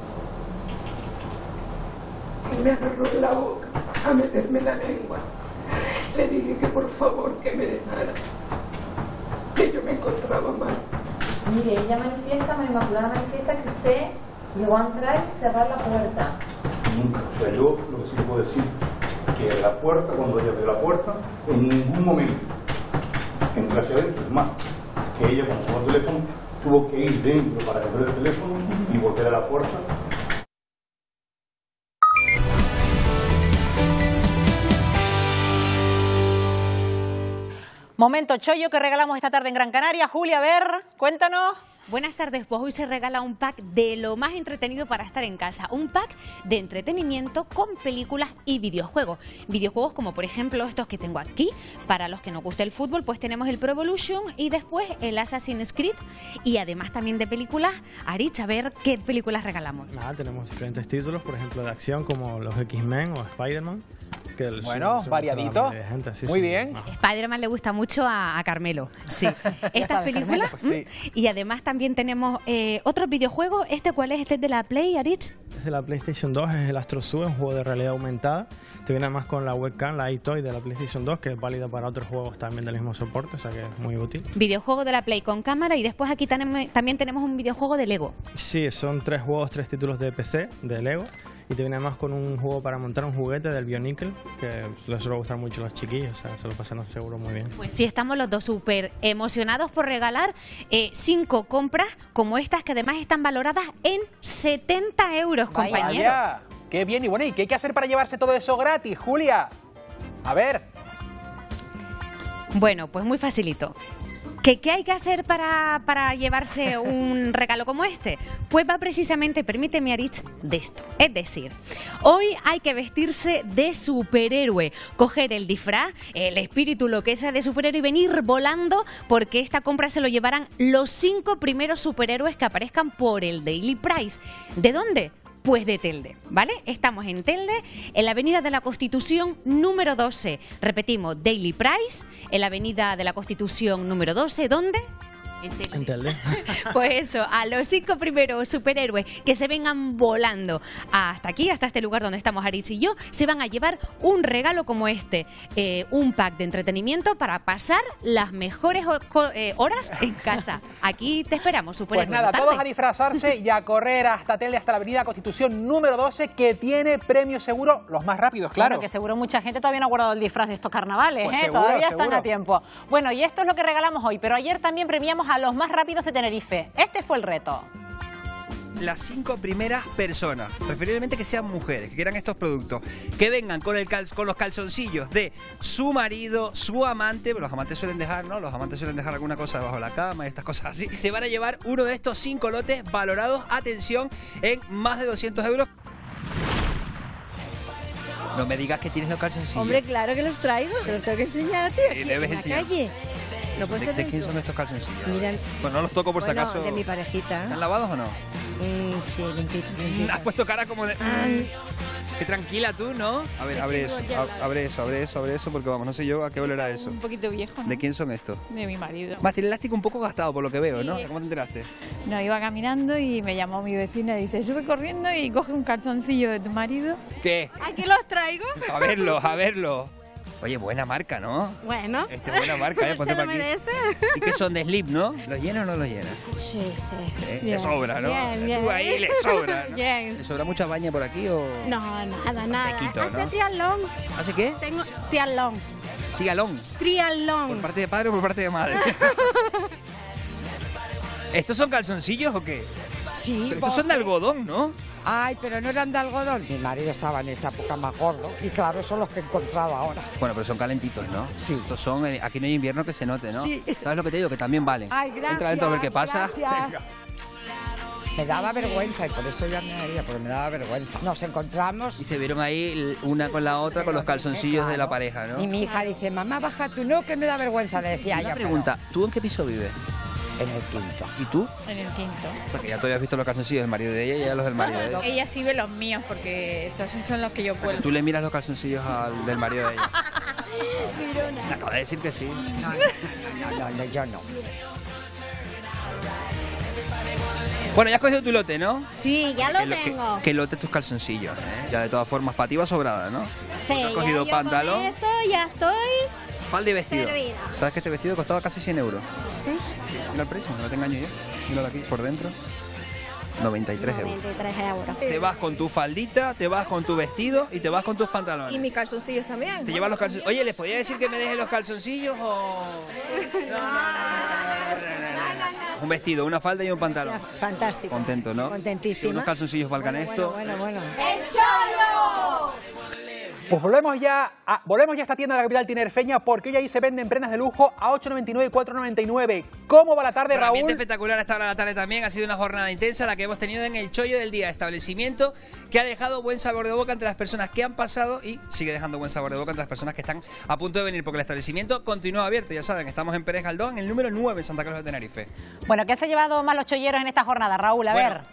y me agarró la boca a meterme la lengua. Le dije que por favor que me dejara, que yo me encontraba mal. Mire, ella manifiesta, María Inmaculada manifiesta que usted llegó a entrar y cerrar la puerta. Nunca. O sea, yo lo que sí puedo decir que la puerta, cuando ella abrió la puerta, en ningún momento entró hacia adentro. Es más, que ella con su teléfono tuvo que ir dentro para coger el teléfono y volver a la puerta. Momento chollo que regalamos esta tarde en Gran Canaria. Julia, a ver, cuéntanos. Buenas tardes, pues hoy se regala un pack de lo más entretenido para estar en casa. Un pack de entretenimiento con películas y videojuegos. Videojuegos como por ejemplo estos que tengo aquí. Para los que nos gusta el fútbol, pues tenemos el Pro Evolution y después el Assassin's Creed. Y además también de películas. Arich, a ver qué películas regalamos. Nada, tenemos diferentes títulos, por ejemplo de acción como los X-Men o Spider-Man. Que el, bueno, son, variadito. Son gente, sí, muy sí, bien. No. Spider-Man le gusta mucho a, a Carmelo. Sí. Estas sabes, películas. Carmelo, pues sí. Y además también tenemos eh, otros videojuegos. ¿Este cuál es? ¿Este es de la Play, Arich? Es de la PlayStation dos, es el Astro Zoo, un juego de realidad aumentada. Te viene además con la webcam, la iToy de la PlayStation dos, que es válida para otros juegos también del mismo soporte, o sea que es muy útil. Videojuego de la Play con cámara, y después aquí tenemos, también tenemos un videojuego de Lego. Sí, son tres juegos, tres títulos de P C, de Lego. Y te viene además con un juego para montar un juguete del Bionicle, que les suele gustar mucho a los chiquillos, o sea, se lo pasan seguro muy bien. Pues sí, estamos los dos súper emocionados por regalar eh, cinco compras como estas, que además están valoradas en setenta euros, compañero. Vaya, qué bien. Y bueno, ¿y qué hay que hacer para llevarse todo eso gratis, Julia? A ver. Bueno, pues muy facilito. ¿Qué, ¿Qué hay que hacer para, para llevarse un regalo como este? Pues va precisamente, permíteme, Arich, de esto. Es decir, hoy hay que vestirse de superhéroe, coger el disfraz, el espíritu, lo que sea de superhéroe, y venir volando, porque esta compra se lo llevarán los cinco primeros superhéroes que aparezcan por el Daily Prize. ¿De dónde? Pues de Telde, ¿vale? Estamos en Telde, en la Avenida de la Constitución número doce. Repetimos, Daily Price, en la Avenida de la Constitución número doce. ¿Dónde? En Telde. Pues eso, a los cinco primeros superhéroes que se vengan volando hasta aquí, hasta este lugar donde estamos Arich y yo, se van a llevar un regalo como este, eh, un pack de entretenimiento para pasar las mejores eh, horas en casa. Aquí te esperamos, superhéroe. Pues nada, todos a disfrazarse y a correr hasta Telde, hasta la Avenida Constitución número doce, que tiene premios seguro los más rápidos, claro. Bueno, que seguro mucha gente todavía no ha guardado el disfraz de estos carnavales, pues ¿eh? Seguro, Todavía seguro. están a tiempo. Bueno, y esto es lo que regalamos hoy, pero ayer también premiamos a los más rápidos de Tenerife. Este fue el reto. las cinco primeras personas, preferiblemente que sean mujeres, que quieran estos productos, que vengan con, el cal con los calzoncillos de su marido, su amante, pero los amantes suelen dejar, ¿no? Los amantes suelen dejar alguna cosa debajo de la cama y estas cosas así. Se van a llevar uno de estos cinco lotes valorados, atención, en más de doscientos euros. No me digas que tienes los calzoncillos. Hombre, claro que los traigo, te los tengo que enseñar a ti aquí Sí, debes en la enseñar. calle. No puede ¿De, ser de del quién tú. son estos calzoncillos? Mira, Pues no los toco por bueno, si acaso. de mi parejita. ¿Están lavados o no? Mm, sí, limpito, limpito. Has puesto cara como de... Qué tranquila tú, ¿no? A ver, abre eso, ab- abre eso, abre eso, abre eso, porque vamos, no sé yo a qué olerá eso. Un poquito viejo, ¿no? ¿De quién son estos? De mi marido. Más, tiene el elástico un poco gastado por lo que veo, ¿no? Sí. ¿Cómo te enteraste? No, iba caminando y me llamó mi vecina y dice, sube corriendo y coge un calzoncillo de tu marido. ¿Qué? Aquí los traigo. A verlo, a verlo. Oye, buena marca, ¿no? Bueno. Este buena marca, ¿eh? Ponte Se lo pa' aquí. merece. ¿Y qué son de slip, no? ¿Los llena o no los llena? Sí, sí. ¿Eh? Bien, Le sobra, ¿no? bien, bien. Tú ahí le sobra, ¿no? Bien. ¿Le sobra mucha baña por aquí o...? No, nada, nada. Sequito, Hace ¿no? triatlón. ¿Hace qué? Tengo triatlón. Tigalón. Triatlón. ¿Por parte de padre o por parte de madre? ¿Estos son calzoncillos o qué? Sí, Pero estos son de algodón, ¿no? Ay, pero no eran de algodón. Mi marido estaba en esta época más gordo y claro, son los que he encontrado ahora. Bueno, pero son calentitos, ¿no? Sí. Estos son, eh, aquí no hay invierno que se note, ¿no? Sí. ¿Sabes lo que te digo? Que también valen. Ay, gracias. Entra dentro a ver qué pasa. gracias. Venga. Me daba vergüenza y por eso ya me haría, porque me daba vergüenza. Nos encontramos. Y se vieron ahí una con la otra Se con los los dije, calzoncillos de la claro. pareja, ¿no? Y mi hija dice, mamá, baja tú, no, que me da vergüenza. Le decía Una ella. pregunta, ¿tú en qué piso vives? En el quinto. ¿Y tú? En el quinto. O sea, que ya tú habías visto los calzoncillos del marido de ella y ella los del marido de ella. Ella sí ve los míos porque estos son los que yo puedo. Tú le miras los calzoncillos al del marido de ella. Mirona. Me acaba de decir que sí. No, no, no, no, yo no. Bueno, ya has cogido tu lote, ¿no? Sí, ya lo ¿Qué lo- tengo. ¿Qué, qué lote tus calzoncillos? ¿eh? Ya de todas formas, para ti va sobrada, ¿no? Sí, Has ya cogido yo pantalón, con esto ya estoy. falda y vestido. servida. ¿Sabes que este vestido costaba casi cien euros? Sí. Mira el precio, no te engaño yo. Míralo aquí, por dentro. noventa y tres euros. noventa y tres euros. Te vas con tu faldita, te vas con tu vestido y te vas con tus pantalones. Y mis calzoncillos también. Te llevas los calzoncillos. Oye, ¿les podía decir que me deje los calzoncillos o...? Un vestido, una falda y un pantalón. Fantástico. Contento, ¿no? Contentísima. Unos calzoncillos para el canesto. Bueno, bueno. ¡El cholo! Pues volvemos ya, a, volvemos ya a esta tienda de la capital tinerfeña porque hoy ahí se venden prendas de lujo a ocho noventa y nueve y cuatro noventa y nueve. ¿Cómo va la tarde, Bueno, ambiente Raúl? espectacular a esta hora de la tarde también. Ha sido una jornada intensa la que hemos tenido en el Chollo del Día, establecimiento que ha dejado buen sabor de boca entre las personas que han pasado y sigue dejando buen sabor de boca entre las personas que están a punto de venir, porque el establecimiento continúa abierto. Ya saben, estamos en Pérez Galdós, en el número nueve en Santa Cruz de Tenerife. Bueno, ¿qué se ha llevado más los cholleros en esta jornada, Raúl? A Bueno, ver.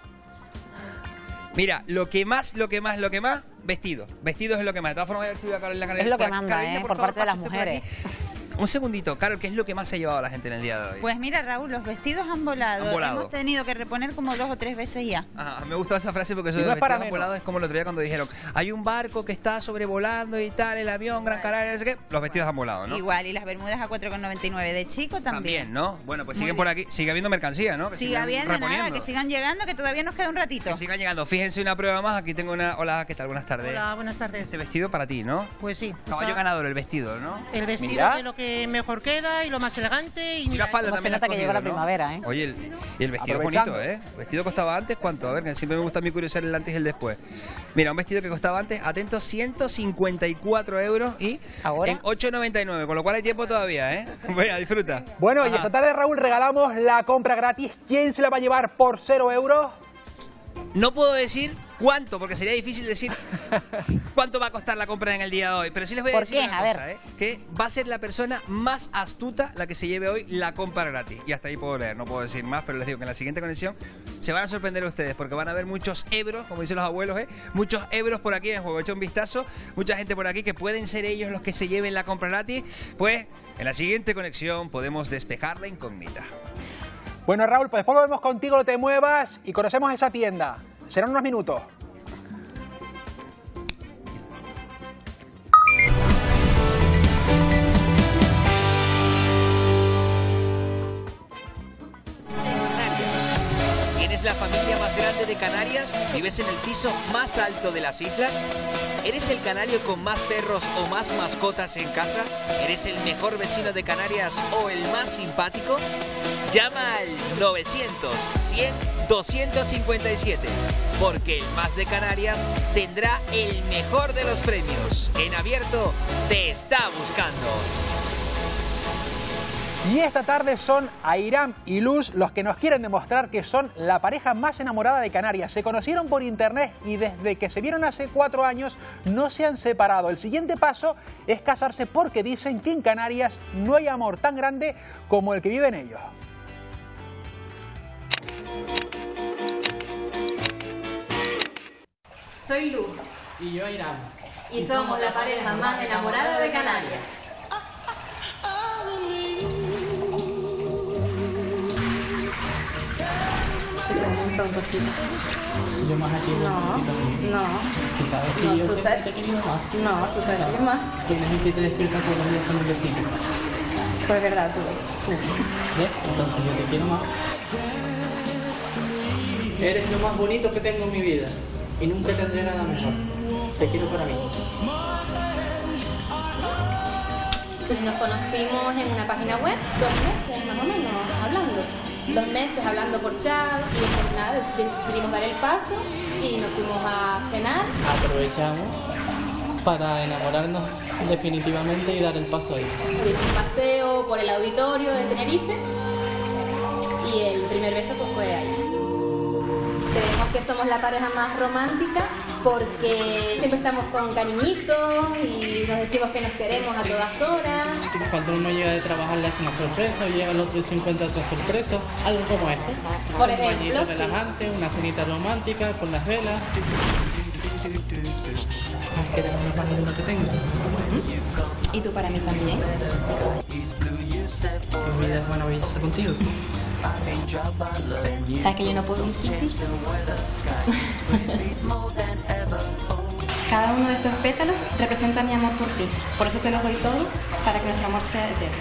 Mira, lo que más, lo que más, lo que más, vestidos. Vestidos es lo que más. De todas formas, voy a ver si voy a Carolina Canel. Es lo que Por aquí, manda, Carolina, ¿eh? por Por favor, parte de las pase usted por mujeres. aquí. Un segundito, Carol, ¿qué es lo que más se ha llevado la gente en el día de hoy? Pues mira, Raúl, los vestidos han volado. Han volado. Hemos tenido que reponer como dos o tres veces ya. Ajá, me gusta esa frase porque eso Y de no es para vestidos menos. volados es como el otro día cuando dijeron hay un barco que está sobrevolando y tal, el avión, Gran Canaria, no sé qué. Los vestidos han volado, ¿no? Igual, y las bermudas a cuatro con noventa y nueve de chico también. También, ¿no? Bueno, pues Muy siguen bien. por aquí, sigue habiendo mercancía, ¿no? Que Siga sigan habiendo nada, reponiendo. que sigan llegando, que todavía nos queda un ratito. Que sigan llegando. Fíjense una prueba más, aquí tengo una... Hola, ¿qué tal? Buenas tardes. Hola, buenas tardes. Este vestido para ti, ¿no? Pues sí. Caballo está- ganador, el vestido, ¿no? El vestido Mira. de lo que mejor queda y lo más elegante. Y Y la mira, falda cómo también se has nota que llegó la cogido, ¿no? primavera, ¿eh? Oye, el, y el vestido es Aprovechando. bonito, ¿eh? El vestido costaba antes, ¿cuánto? A ver, que siempre me gusta a mí curiosidad el antes y el después. Mira, un vestido que costaba antes, atento, ciento cincuenta y cuatro euros y en ocho noventa y nueve, con lo cual hay tiempo todavía, ¿eh? Venga, disfruta. Bueno, y Ajá. esta tarde, Raúl, regalamos la compra gratis. ¿Quién se la va a llevar por cero euros? No puedo decir cuánto, porque sería difícil decir cuánto va a costar la compra en el día de hoy. Pero sí les voy a ¿Por decir qué? una A cosa, ver. ¿eh? Que va a ser la persona más astuta la que se lleve hoy la compra gratis. Y hasta ahí puedo leer, no puedo decir más, pero les digo que en la siguiente conexión se van a sorprender ustedes, porque van a ver muchos euros, como dicen los abuelos, ¿eh? Muchos euros por aquí en juego. Echa un vistazo, mucha gente por aquí que pueden ser ellos los que se lleven la compra gratis. Pues en la siguiente conexión podemos despejar la incógnita. Bueno, Raúl, pues después volvemos contigo, no te muevas y conocemos esa tienda. Serán unos minutos. ¿Tienes ¿Eres la familia más grande de Canarias? ¿Vives en el piso más alto de las islas? ¿Eres el canario con más perros o más mascotas en casa? ¿Eres el mejor vecino de Canarias o el más simpático? Llama al novecientos, cien, doscientos cincuenta y siete, porque el Más de Canarias tendrá el mejor de los premios. En Abierto te está buscando. Y esta tarde son Airán y Luz los que nos quieren demostrar que son la pareja más enamorada de Canarias. Se conocieron por internet y desde que se vieron hace cuatro años no se han separado. El siguiente paso es casarse porque dicen que en Canarias no hay amor tan grande como el que viven ellos. Soy Luz. Y yo Airán. Y somos la pareja más enamorada de Canarias. Son cositas. Yo más aquí. No, no. ¿Tú sabes que No, yo tú siempre sabes- te he querido más? No, tú sabes que más. Tienes que te despierta todos los días con un besito. Pues verdad, tú. tú. ¿Ves? Entonces yo te quiero más. Eres lo más bonito que tengo en mi vida. Y nunca tendré nada mejor. Te quiero para mí. Nos conocimos en una página web, dos meses más o menos hablando. Dos meses hablando por chat y después nada, decidimos dar el paso y nos fuimos a cenar. Aprovechamos para enamorarnos definitivamente y dar el paso ahí. Dimos un paseo por el auditorio de Tenerife y el primer beso pues fue ahí. Creemos que somos la pareja más romántica porque siempre estamos con cariñitos y nos decimos que nos queremos a todas horas. Cuando uno llega de trabajar le hace una sorpresa, o llega el otro y se encuentra otra sorpresa, algo como esto. Por un ejemplo, bañito sí. relajante, una cenita romántica con las velas. ¿Quieres una panita lo que tengo? Y tú para mí también. Mi vida es maravillosa contigo. ¿Sabes que yo no puedo insistir? Cada uno de estos pétalos representa mi amor por ti. Por eso te los doy todos, para que nuestro amor sea eterno.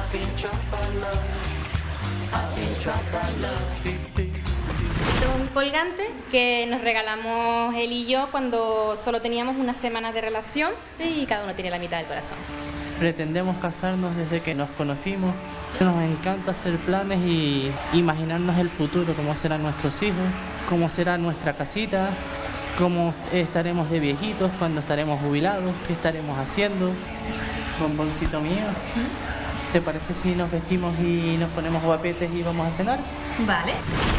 Esto es un colgante que nos regalamos él y yo cuando solo teníamos unas semanas de relación y cada uno tiene la mitad del corazón. Pretendemos casarnos desde que nos conocimos. Nos encanta hacer planes y imaginarnos el futuro, cómo serán nuestros hijos, cómo será nuestra casita, cómo estaremos de viejitos, cuando estaremos jubilados, qué estaremos haciendo. Bomboncito mío, ¿te parece si nos vestimos y nos ponemos guapetes y vamos a cenar? Vale.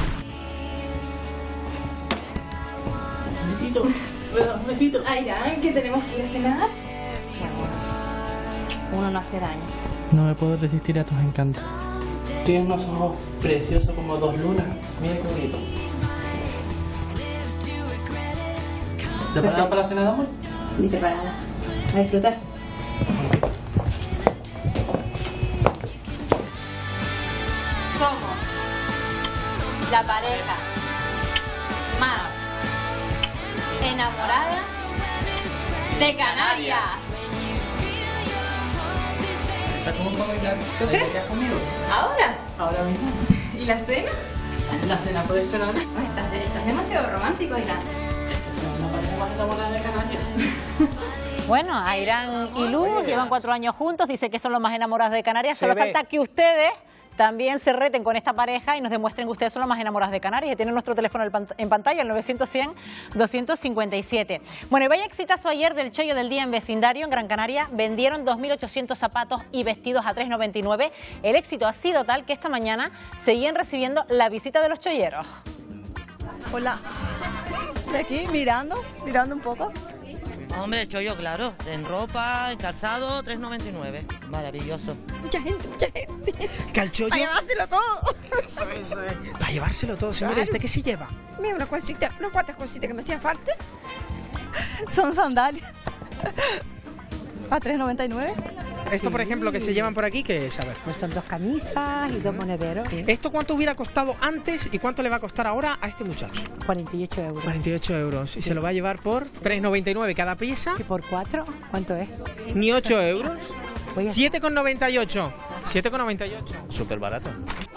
Un besito, un besito. Airán, que tenemos que ir a cenar. Uno no hace daño. No me puedo resistir a tus encantos. Tienes unos ojos preciosos como dos lunas. Mira qué bonito. ¿Preparada para la cena de amor? Ni preparada. A disfrutar. Somos la pareja más enamorada de Canarias. ¿Estás como para bailar? ¿Tú crees? ¿Te quedas conmigo? ¿Ahora? Ahora mismo. ¿Y la cena? La cena puede esperar. Estás, estás demasiado romántico, Airán. Somos la pareja más enamorada de Canarias. Bueno, Airán y Luz llevan cuatro años juntos, dice que son los más enamorados de Canarias. Se Solo ve. falta que ustedes también se reten con esta pareja y nos demuestren que ustedes son los más enamorados de Canarias. Tienen nuestro teléfono en pantalla, el novecientos, cien, doscientos cincuenta y siete. Bueno, y vaya exitazo ayer del chollo del día en vecindario en Gran Canaria. Vendieron dos mil ochocientos zapatos y vestidos a tres noventa y nueve. El éxito ha sido tal que esta mañana seguían recibiendo la visita de los cholleros. Hola. De aquí, mirando, mirando un poco. Hombre, chollo, claro. En ropa, en calzado, tres noventa y nueve. Maravilloso. Mucha gente, mucha gente. ¿Que al chollo? A llevárselo todo. Eso, eso es. Para llevárselo todo, señora. Claro. ¿Este qué se lleva? Mira, unas cositas, unas cuantas cositas que me hacían falta. Son sandalias. A tres noventa y nueve. Esto, por ejemplo, que se llevan por aquí, ¿qué es? A ver. Cuestan dos camisas y dos monederos. ¿Esto cuánto hubiera costado antes y cuánto le va a costar ahora a este muchacho? cuarenta y ocho euros. cuarenta y ocho euros. ¿Y se lo va a llevar por tres noventa y nueve cada pieza? ¿Y por cuatro? ¿Cuánto es? Ni ocho euros. Voy a- siete con noventa y ocho. siete con noventa y ocho. Súper barato.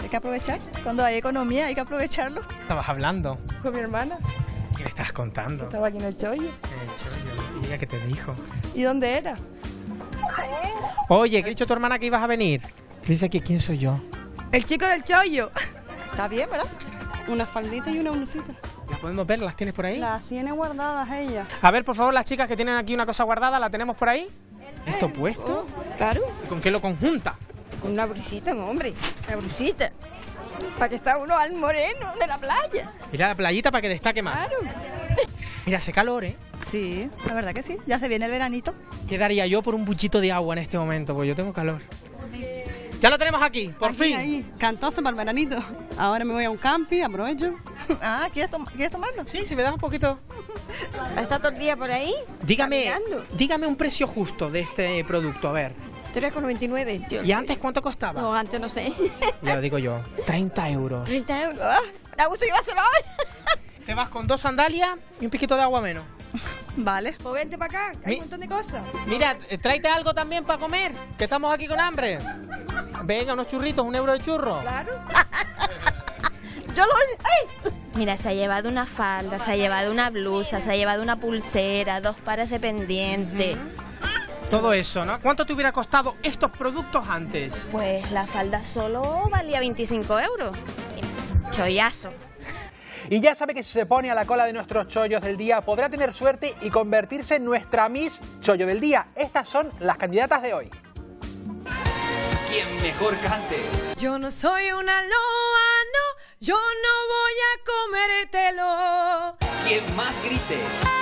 Hay que aprovechar. Cuando hay economía hay que aprovecharlo. Estabas hablando. Con mi hermana. ¿Qué le estás contando? Estaba aquí en el chollo. El chollo, ¿y ella qué te dijo? ¿Y dónde era? Oye, ¿qué ha dicho tu hermana que ibas a venir? Dice que quién soy yo. El chico del chollo. Está bien, ¿verdad? Una faldita y una blusita. ¿Las podemos ver? ¿Las tienes por ahí? Las tiene guardadas ella. A ver, por favor, las chicas que tienen aquí una cosa guardada, ¿la tenemos por ahí? ¿Esto puesto? Oh, claro. ¿Con qué lo conjunta? Con una blusita, hombre. Una blusita. Para que está uno al moreno de la playa. Ir a la playita para que destaque más. Claro. Mira, hace calor, ¿eh? Sí, la verdad que sí. Ya se viene el veranito. ¿Qué daría yo por un buchito de agua en este momento? Pues yo tengo calor. Ya lo tenemos aquí, por aquí, fin. Ahí, cantoso para el veranito. Ahora me voy a un camping, aprovecho. Ah, ¿quieres, tom ¿quieres tomarlo? Sí, si me das un poquito. ¿Está todo el día por ahí? Dígame, caminando? dígame un precio justo de este producto, a ver. tres con noventa y nueve. ¿Y antes cuánto costaba? No, antes no sé. Ya lo digo yo, treinta euros. treinta euros. Ah, da gusto llevárselo ahora. Te vas con dos sandalias y un piquito de agua menos. Vale. Pues vente para acá, que hay un montón de cosas. Mira, tráete algo también para comer, que estamos aquí con hambre. Venga, unos churritos, un euro de churro. Claro. Yo lo... ¡Ay! Mira, se ha llevado una falda, se ha llevado una blusa, se ha llevado una pulsera, dos pares de pendientes. Todo eso, ¿no? ¿Cuánto te hubiera costado estos productos antes? Pues la falda solo valía veinticinco euros. Chollazo. Y ya sabe que si se pone a la cola de nuestros chollos del día, podrá tener suerte y convertirse en nuestra Miss Chollo del Día. Estas son las candidatas de hoy. ¿Quién mejor cante? Yo no soy una loa, no, yo no voy a comértelo. ¿Quién más grite?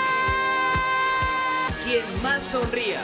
¿Quién más sonría?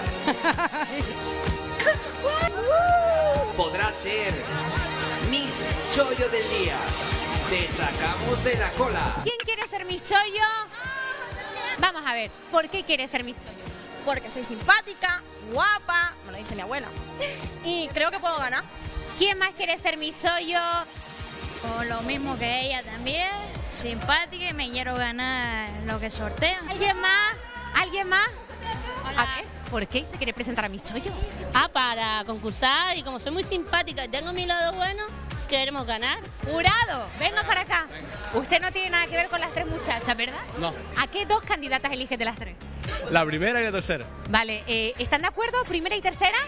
Podrá ser Miss Chollo del Día. Te sacamos de la cola. ¿Quién quiere ser Miss Chollo? Vamos a ver, ¿por qué quiere ser Miss Chollo? Porque soy simpática, guapa, me lo dice mi abuela. Y creo que puedo ganar. ¿Quién más quiere ser Miss Chollo? O lo mismo que ella también, simpática y me quiero ganar lo que sortean. ¿Alguien más? ¿Alguien más? Hola. A ver, ¿por qué se quiere presentar a Miss Chollo? Ah, para concursar y como soy muy simpática y tengo mi lado bueno, queremos ganar. ¡Jurado! Venga para acá. Usted no tiene nada que ver con las tres muchachas, ¿verdad? No. ¿A qué dos candidatas eliges de las tres? La primera y la tercera. Vale, eh, ¿están de acuerdo? ¿Primera y tercera?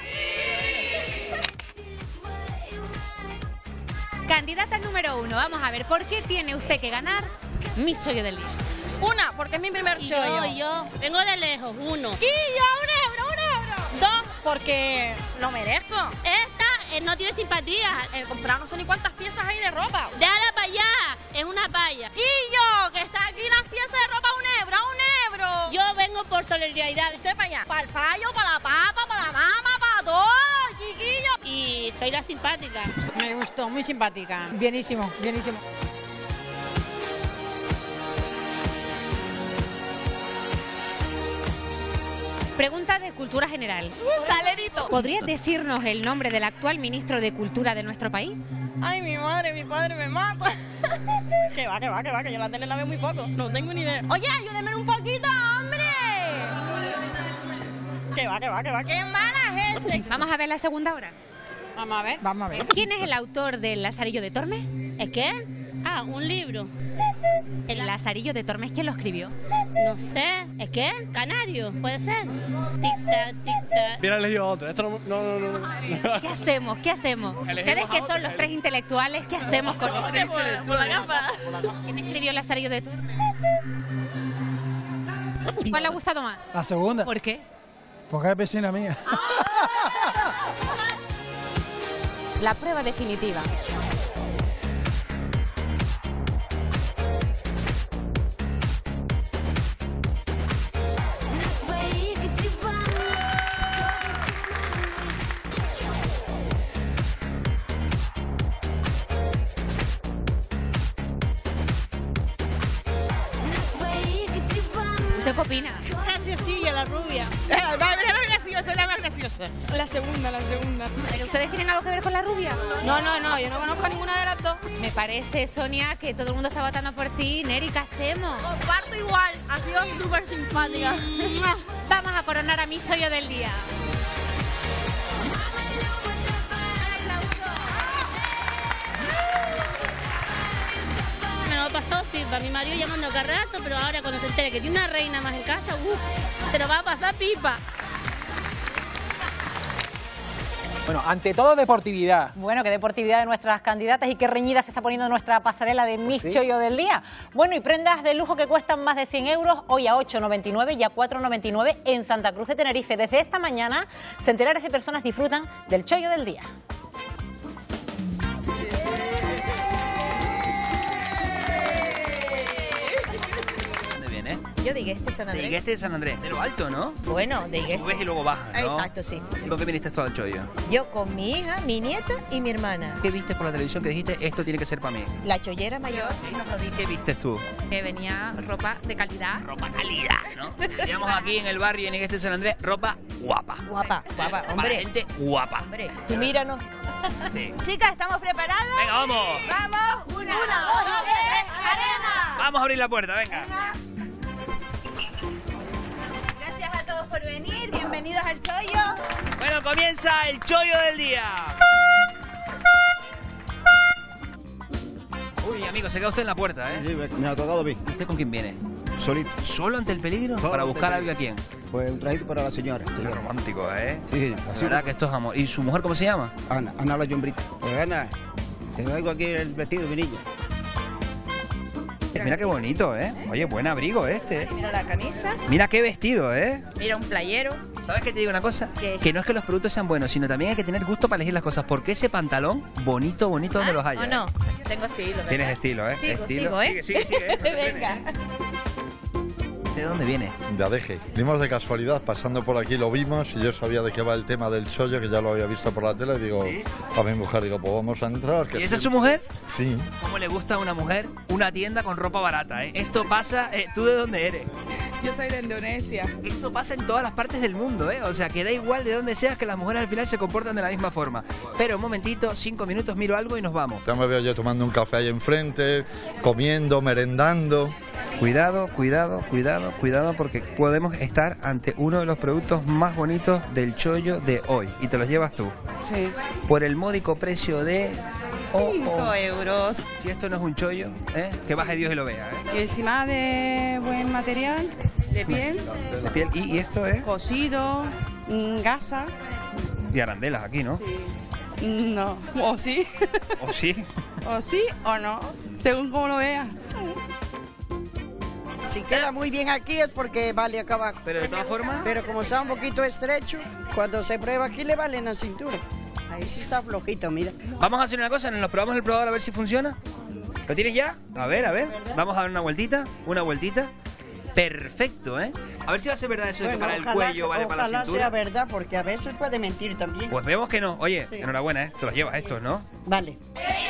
Candidata número uno, vamos a ver, ¿por qué tiene usted que ganar Miss Chollo del Día? Una, porque es mi primer Y chollo. yo, yo, vengo de lejos, uno. Y yo, un euro, un euro. Dos, porque lo merezco. Esta eh, no tiene simpatía. He comprado no sé ni cuántas piezas hay de ropa. Déjala para allá, es una palla. Y yo, que está aquí las piezas de ropa, un euro, un euro. Yo vengo por solidaridad. Usted para allá. Para el fallo, para la papa, para la mama, para todo, chiquillo. Y soy la simpática. Me gustó, muy simpática. Bienísimo, bienísimo. Pregunta de cultura general. ¡Salerito! ¿Podrías decirnos el nombre del actual ministro de Cultura de nuestro país? Ay, mi madre, mi padre me mata. Que va, que va, que va, que yo la tele la veo muy poco. No tengo ni idea. Oye, ayúdeme un poquito, hombre. Que va, que va, que va, qué mala gente. Vamos a ver la segunda hora. Vamos a ver. Vamos a ver. ¿Quién es el autor del Lazarillo de Tormes? ¿Es qué? Ah, un libro. El Lazarillo de Tormes, ¿quién lo escribió? No sé. ¿Es qué? Canario, puede ser. Tic-tac, tic-tac. Hubiera elegido otro. Esto no, no, no, no. ¿Qué hacemos? ¿Qué hacemos? Ustedes que son los tres intelectuales, ¿qué hacemos con esto? Por la gafa. ¿Quién escribió el Lazarillo de Tormes? ¿Cuál le ha gustado más? La segunda. ¿Por qué? Porque es vecina mía. La prueba definitiva. ¿Usted qué opina? Graciosilla, la rubia. La más graciosa, la más graciosa. La segunda, la segunda. ¿Pero ustedes tienen algo que ver con la rubia? No, no, no, yo no conozco a ninguna de las dos. Me parece, Sonia, que todo el mundo está votando por ti. Neri, ¿qué hacemos? Comparto igual, ha sido súper simpática. Vamos a coronar a Miss Chollo del Día. ha pasado pipa. Mi marido llamando cada rato, pero ahora cuando se entere que tiene una reina más en casa, uh, se lo va a pasar pipa. Bueno, ante todo deportividad. Bueno, qué deportividad de nuestras candidatas y qué reñida se está poniendo nuestra pasarela de Miss ¿Sí? Chollo del día. Bueno, y prendas de lujo que cuestan más de cien euros, hoy a ocho noventa y nueve y a cuatro noventa y nueve en Santa Cruz de Tenerife. Desde esta mañana, centenares de personas disfrutan del Chollo del día. Yo de Igueste, San Andrés. De Igueste de San Andrés, de lo alto, ¿no? Bueno, de Igueste. Subes y luego bajas, ¿no? Exacto, sí. ¿Y con qué viniste tú al chollo? Yo con mi hija, mi nieta y mi hermana. ¿Qué viste por la televisión que dijiste, esto tiene que ser para mí? La chollera mayor. Sí. ¿Qué viste tú? Que venía ropa de calidad. Ropa calidad, ¿no? Teníamos aquí en el barrio en Igueste de San Andrés ropa guapa. Guapa, guapa, hombre. Para gente guapa. Hombre, tú míranos. Sí. Chicas, ¿estamos preparadas? Venga, vamos. Vamos. Una, Una dos, tres, arena. Vamos a abrir la puerta, venga. venga. Gracias a todos por venir. Bienvenidos al chollo. Bueno, comienza el chollo del día. Uy, amigo, se queda usted en la puerta, ¿eh? Sí, me ha tocado a mí. ¿Usted con quién viene? Solito. ¿Solo ante el peligro? Solo ¿Para ante buscar el algo a quién? Pues un trajito para la señora. Qué romántico, ¿eh? Sí, La así. verdad que esto es amor. ¿Y su mujer cómo se llama? Ana, Ana la Yombrita. Pues Ana, te traigo aquí el vestido de mi niña. Mira qué bonito, ¿eh? Oye, buen abrigo este. Mira la camisa. Mira qué vestido, ¿eh? Mira un playero. ¿Sabes qué te digo una cosa? ¿Qué? Que no es que los productos sean buenos, sino también hay que tener gusto para elegir las cosas. Porque ese pantalón, bonito, bonito, donde los haya. ¿O no? Tengo estilo, ¿verdad? Tienes estilo, ¿eh? Sigo, estilo. sigo, ¿eh? Sigue, sigue, sigue, ¿eh? Venga. ¿De dónde viene? De Adeje. Vimos de casualidad, pasando por aquí lo vimos y yo sabía de qué va el tema del chollo, que ya lo había visto por la tele, y digo, ¿Sí? a mi mujer, digo, pues vamos a entrar. Que ¿Y esta es su siempre- mujer? Sí. ¿Cómo le gusta a una mujer una tienda con ropa barata, eh? Esto pasa... eh, ¿Tú de dónde eres? Yo soy de Indonesia. Esto pasa en todas las partes del mundo, ¿eh? O sea, que da igual de dónde seas, que las mujeres al final se comportan de la misma forma. Pero un momentito, cinco minutos, miro algo y nos vamos. Ya me veo yo tomando un café ahí enfrente, comiendo, merendando. Cuidado, cuidado, cuidado, cuidado, porque podemos estar ante uno de los productos más bonitos del chollo de hoy. Y te los llevas tú. Sí. Por el módico precio de... Oh, cinco oh. euros. Si esto no es un chollo, ¿eh? Que baje Dios y lo vea, ¿eh? Y encima de buen material, de piel, De piel. ¿Y, y esto es? cosido, mm, gasa. De arandelas aquí, ¿no? Mm, No, o sí. ¿O sí? O sí o no, según como lo veas. Si queda muy bien aquí es porque vale acá abajo. Pero de todas formas... Pero como está un poquito estrecho, cuando se prueba aquí le vale en la cintura. Ahí sí está flojito, mira. Vamos a hacer una cosa, nos probamos el probador a ver si funciona. ¿Lo tienes ya? A ver, a ver. Vamos a dar una vueltita, una vueltita. Perfecto, ¿eh? A ver si va a ser verdad eso de que Bueno, para el ojalá- cuello vale para la ojalá cintura. sea verdad, porque a veces puede mentir también. Pues vemos que no. Oye, Sí. enhorabuena, ¿eh? Te los llevas estos, ¿no? Vale.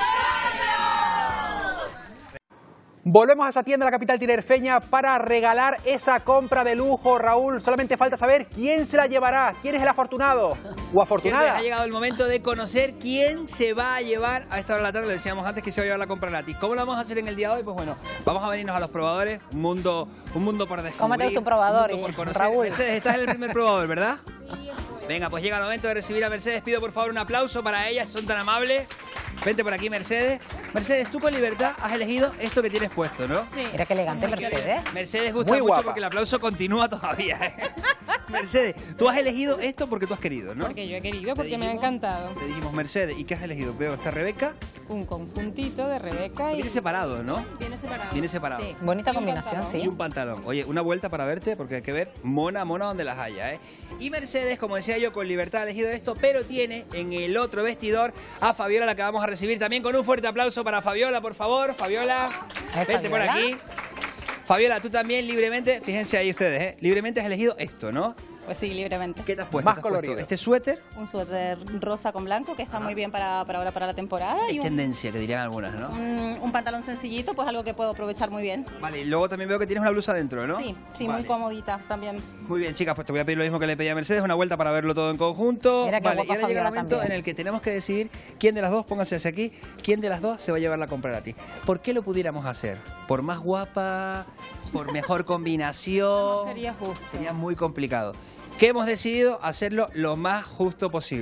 Volvemos a esa tienda de la capital tinerfeña para regalar esa compra de lujo, Raúl. Solamente falta saber quién se la llevará, quién es el afortunado o Siempre afortunada. ha llegado el momento de conocer quién se va a llevar a esta hora de la tarde. Le decíamos antes que se va a llevar la compra gratis. ¿Cómo lo vamos a hacer en el día de hoy? Pues bueno, vamos a venirnos a los probadores. Un mundo, un mundo por descubrir. ¿Cómo te gusta un probador, mundo por eh, conocer. Raúl? Mercedes, estás en el primer probador, ¿verdad? Venga, pues llega el momento de recibir a Mercedes. Pido por favor un aplauso para ellas, son tan amables. Vente por aquí, Mercedes. Mercedes, tú con libertad has elegido esto que tienes puesto, ¿no? Sí. Mira qué elegante Mercedes. Mercedes gusta Muy mucho guapa. porque el aplauso continúa todavía, ¿eh? Mercedes, tú has elegido esto porque tú has querido, ¿no? Porque yo he querido, porque Te me ha dijimos- encantado. Te dijimos, Mercedes, ¿y qué has elegido? Veo, está Rebeca. Un conjuntito de Rebeca y... Viene separado, ¿no? Viene separado. Viene separado. Sí. Bonita Y un combinación, pantalón. sí. Y un pantalón. Oye, una vuelta para verte porque hay que ver mona, mona donde las haya, ¿eh? Y Mercedes, como decía yo, con libertad ha elegido esto, pero tiene en el otro vestidor a Fabiola, la que vamos a recibir también con un fuerte aplauso para Fabiola, por favor. Fabiola, vente por Fabiola. aquí. Fabiola, tú también libremente, fíjense ahí ustedes, ¿eh? Libremente has elegido esto, ¿no? Pues sí, libremente. ¿Qué te has puesto? Más ¿Te has puesto colorido. este suéter? Un suéter rosa con blanco que está muy bien para, para ahora, para la temporada. Y Es un, tendencia, que dirían algunas, ¿no? un, un pantalón sencillito, pues algo que puedo aprovechar muy bien. Vale, y luego también veo que tienes una blusa dentro, ¿no? Sí, sí, Vale. muy comodita también. Muy bien, chicas, pues te voy a pedir lo mismo que le pedí a Mercedes, una vuelta para verlo todo en conjunto. Mira qué Vale, y guapa ahora llega el Fabiola momento también. en el que tenemos que decidir quién de las dos, pónganse hacia aquí, quién de las dos se va a llevar la compra gratis. ¿Por qué lo pudiéramos hacer? ¿Por más guapa? ¿Por mejor combinación? No sería justo. Sería muy complicado. ¿Qué hemos decidido? Hacerlo lo más justo posible.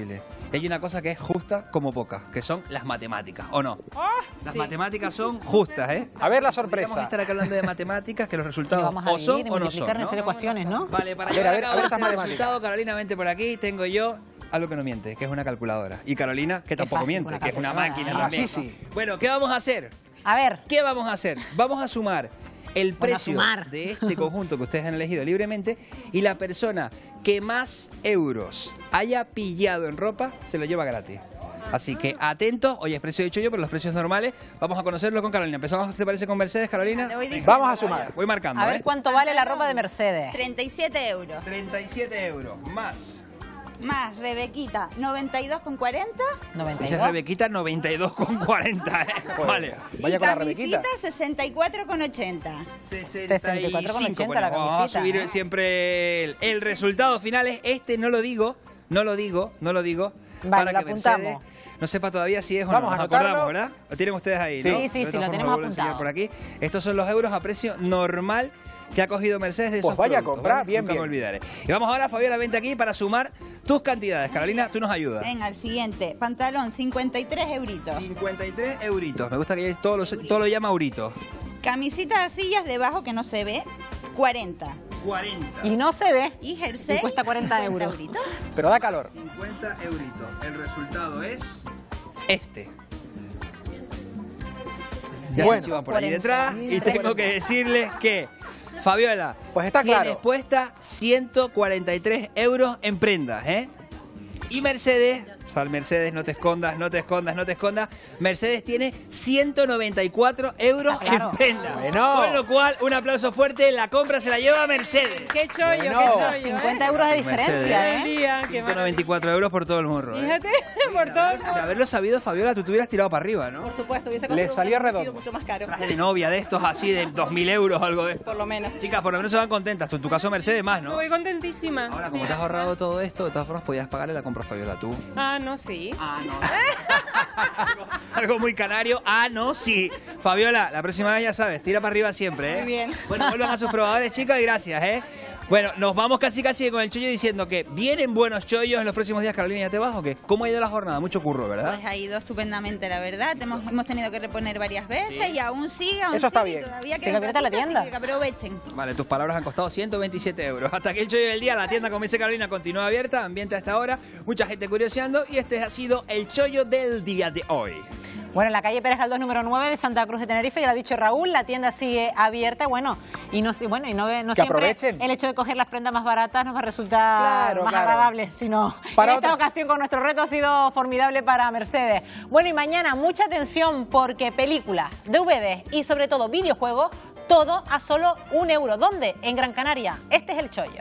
Y hay una cosa que es justa como poca, que son las matemáticas, ¿o no? Las sí. matemáticas son justas, ¿eh? A ver la sorpresa. Vamos a estar aquí hablando de matemáticas, que los resultados Vamos a o son dividir, o no son, multiplicar, ¿no? hacer ecuaciones, ¿no? Vale, para A ver, llevar a ver, a a cabo ver este esas matemáticas. resultado, Carolina, vente por aquí, tengo yo algo que no miente, que es una calculadora. Y Carolina, que tampoco fácil, miente, una que es una calculadora, máquina ¿eh? también. Ah, sí, sí. Bueno, ¿qué vamos a hacer? A ver. ¿Qué vamos a hacer? Vamos a sumar el Bueno, a precio sumar. de este conjunto que ustedes han elegido libremente y la persona que más euros haya pillado en ropa se lo lleva gratis. Así que atentos, hoy es precio de chollo, pero los precios normales vamos a conocerlo con Carolina. Empezamos, ¿te parece, con Mercedes, Carolina? Te voy diciendo, Vamos a sumar. Voy marcando, A ver ¿eh? cuánto vale la ropa de Mercedes. treinta y siete euros. treinta y siete euros, más. Más Rebequita, noventa y dos con cuarenta. noventa y Dice dos. Rebequita, noventa y dos con cuarenta, ¿eh? Vale. Vaya Y con la Rebequita. camisita, sesenta y cuatro con ochenta. sesenta y cuatro con cinco, ochenta la bueno, vamos a camiseta, subir ¿eh? siempre el, el resultado final es este, no lo digo, no lo digo, no lo digo, Vale, para lo que Mercedes apuntamos. no sepa todavía si es o Vamos no. a Nos anotarlo. acordamos, ¿verdad? Lo tienen ustedes ahí, Sí. ¿no? Sí, sí, De sí, todas lo formas, tenemos vuelvo a enseñar apuntado. por aquí. Estos son los euros a precio normal que ha cogido Mercedes de Pues esos vaya a productos, comprar, ¿vale? bien, Nunca bien. me olvidaré. Y vamos ahora, Fabiola, vente aquí para sumar tus cantidades. Carolina, tú nos ayudas. Venga, el siguiente. Pantalón, cincuenta y tres euritos. cincuenta y tres euritos. Me gusta que ya todo lo, todo lo llama euritos. Camisita de sillas debajo que no se ve, cuarenta. cuarenta. Y no se ve. Y jersey, Y cuesta cuarenta euros. euritos. Pero da calor. cincuenta euritos. El resultado es este. Ya Bueno. se chivan por ahí detrás y tengo que decirles que Fabiola, Pues está tienes claro. puesta ciento cuarenta y tres euros en prendas, ¿eh? Y Mercedes, o sea, Mercedes, no te escondas, no te escondas, no te escondas. Mercedes tiene ciento noventa y cuatro euros Ah, claro. en prendas. Bueno. Con lo cual, un aplauso fuerte, la compra se la lleva Mercedes. Qué chollo, Bueno. qué chollo, ¿eh? cincuenta euros de diferencia, Todo el ¿eh? día, qué ciento noventa y cuatro euros por todo el morro. ¿eh? Fíjate, por todo el De mundo. haberlo sabido, Fabiola, tú te hubieras tirado para arriba, ¿no? Por supuesto, hubiese Le cogido salía un vestido redondo. mucho más caro. Traje de novia de estos así de dos mil euros o algo de esto. Por lo menos. Chicas, por lo menos se van contentas. Tú, en tu caso, Mercedes, más, ¿no? Estoy contentísima. Ahora, Sí. como te has ahorrado todo esto, de todas formas podías pagarle la compra a Fabiola tú. Ah, no, sí. Ah, no. algo, algo muy canario. Ah, no, sí. Fabiola, la próxima vez ya sabes, tira para arriba siempre, ¿eh? Muy bien. Bueno, vuelvan a sus probadores, chicas, y gracias, ¿eh? Bueno, nos vamos casi casi con el chollo diciendo que vienen buenos chollos en los próximos días. Carolina, ¿ya te vas o qué? ¿Cómo ha ido la jornada? Mucho curro, ¿verdad? Pues ha ido estupendamente, la verdad. Hemos, hemos tenido que reponer varias veces y aún sigue, aún Eso está sigue, y bien. Todavía Se queda un completa la ratito, así tienda. que aprovechen. Vale, tus palabras han costado ciento veintisiete euros. Hasta aquí el chollo del día. La tienda, como dice Carolina, continúa abierta. Ambiente hasta ahora. Mucha gente curioseando. Y este ha sido el chollo del día de hoy. Bueno, en la calle Pérez Galdós número nueve de Santa Cruz de Tenerife, ya lo ha dicho Raúl, la tienda sigue abierta, bueno, y no, bueno, y no, no Que siempre aprovechen. el hecho de coger las prendas más baratas nos va a resultar Claro, más claro. agradable, sino Para en esta otra- ocasión con nuestro reto ha sido formidable para Mercedes. Bueno, y mañana mucha atención porque películas, D V D y sobre todo videojuegos, todo a solo un euro. ¿Dónde? En Gran Canaria. Este es el chollo.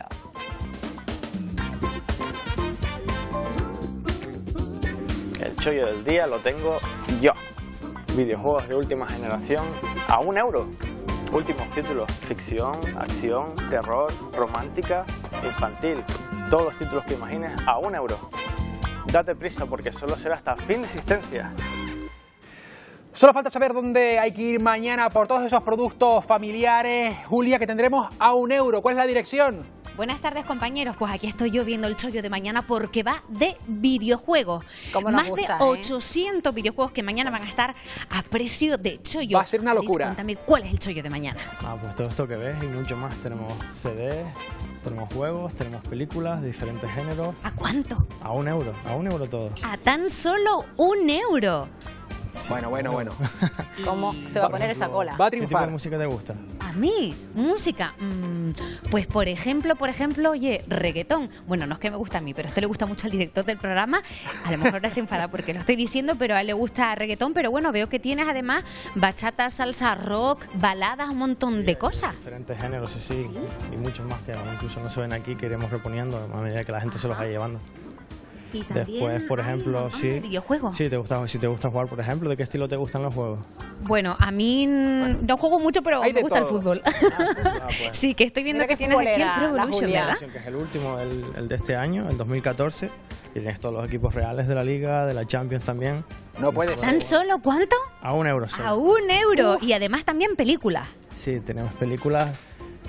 El chollo del día lo tengo yo. Videojuegos de última generación a un euro. Últimos títulos, ficción, acción, terror, romántica, infantil. Todos los títulos que imagines a un euro. Date prisa porque solo será hasta fin de existencia. Solo falta saber dónde hay que ir mañana por todos esos productos familiares, Julia, que tendremos a un euro. ¿Cuál es la dirección? Buenas tardes, compañeros. Pues aquí estoy yo viendo el chollo de mañana porque va de videojuegos. Cómo nos Más gusta, de ¿eh? ochocientos videojuegos que mañana van a estar a precio de chollo. Va a ser una Alex, locura. Cuéntame, ¿cuál es el chollo de mañana? Ah, pues todo esto que ves y mucho más. Tenemos C Ds, tenemos juegos, tenemos películas de diferentes géneros. ¿A cuánto? A un euro, a un euro todo. A tan solo un euro. Bueno, bueno, bueno. ¿Cómo se va a poner esa cola? Va a ¿Qué tipo de triunfar. música te gusta? A mí, música. mm, pues por ejemplo, por ejemplo, oye, reggaetón. Bueno, no es que me gusta a mí, pero esto le gusta mucho al director del programa. A lo mejor ahora se enfada porque lo estoy diciendo, pero a él le gusta reggaetón. Pero bueno, veo que tienes además bachata, salsa, rock, baladas, un montón de cosas. Diferentes géneros, sí, sí, y muchos más que incluso no se ven aquí, que iremos reponiendo a medida que la gente se los vaya llevando. Y también Después, por hay ejemplo, un montón sí. de videojuegos. Sí, te gusta, si te gusta jugar, por ejemplo, ¿de qué estilo te gustan los juegos? Bueno, a mí mm, no juego mucho, pero Hay me de gusta el todo. fútbol. Ah, pues. Sí, que estoy viendo Mira que qué tienes aquí el futbolera, Pro la Evolution, Julia. ¿verdad? Que es el último, el, el de este año, el dos mil catorce. Y tienes todos los equipos reales de la Liga, de la Champions también. No puede ¿Tan solo cuánto? A un euro solo. A un euro. Y además también películas. Sí, tenemos películas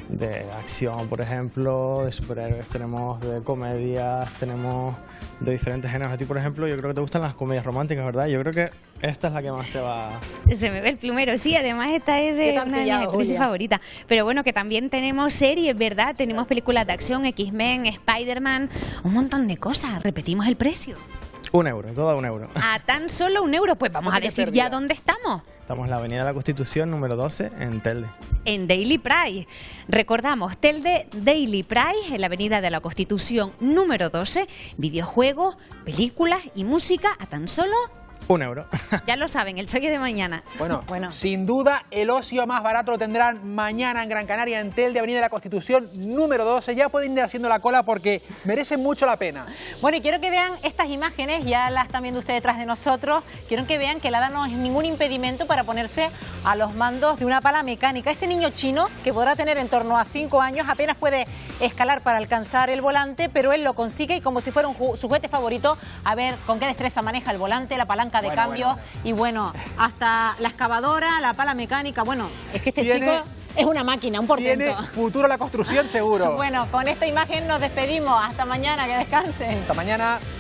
de acción, por ejemplo, de superhéroes, tenemos de comedias, tenemos de diferentes géneros. A ti, por ejemplo, yo creo que te gustan las comedias románticas, ¿verdad? Yo creo que esta es la que más te va... Se me ve el plumero, sí, además esta es de una de mis actrices favoritas. Pero bueno, que también tenemos series, ¿verdad? Tenemos películas de acción, X-Men, Spider-Man, un montón de cosas. Repetimos el precio. Un euro, todo a un euro. A tan solo un euro, pues vamos a decir ya dónde estamos. Estamos en la Avenida de la Constitución, número doce, en Telde. En Daily Price. Recordamos, Telde Daily Price, en la Avenida de la Constitución, número doce. Videojuegos, películas y música a tan solo... Un euro. Ya lo saben, el chollo de mañana. Bueno, bueno, sin duda el ocio más barato lo tendrán mañana en Gran Canaria, en Telde, Avenida de la Constitución, número doce. Ya pueden ir haciendo la cola porque merece mucho la pena. Bueno, y quiero que vean estas imágenes, ya las están viendo ustedes detrás de nosotros. Quiero que vean que la edad no es ningún impedimento para ponerse a los mandos de una pala mecánica. Este niño chino, que podrá tener en torno a cinco años, apenas puede escalar para alcanzar el volante, pero él lo consigue y como si fuera un ju su juguete favorito, a ver con qué destreza maneja el volante, la palanca de bueno, cambio bueno. Y bueno, hasta la excavadora, la pala mecánica, bueno, es que este ¿Tiene, chico es una máquina, un portento. Tiene futuro la construcción seguro. Bueno, con esta imagen nos despedimos, hasta mañana, que descansen. Hasta mañana.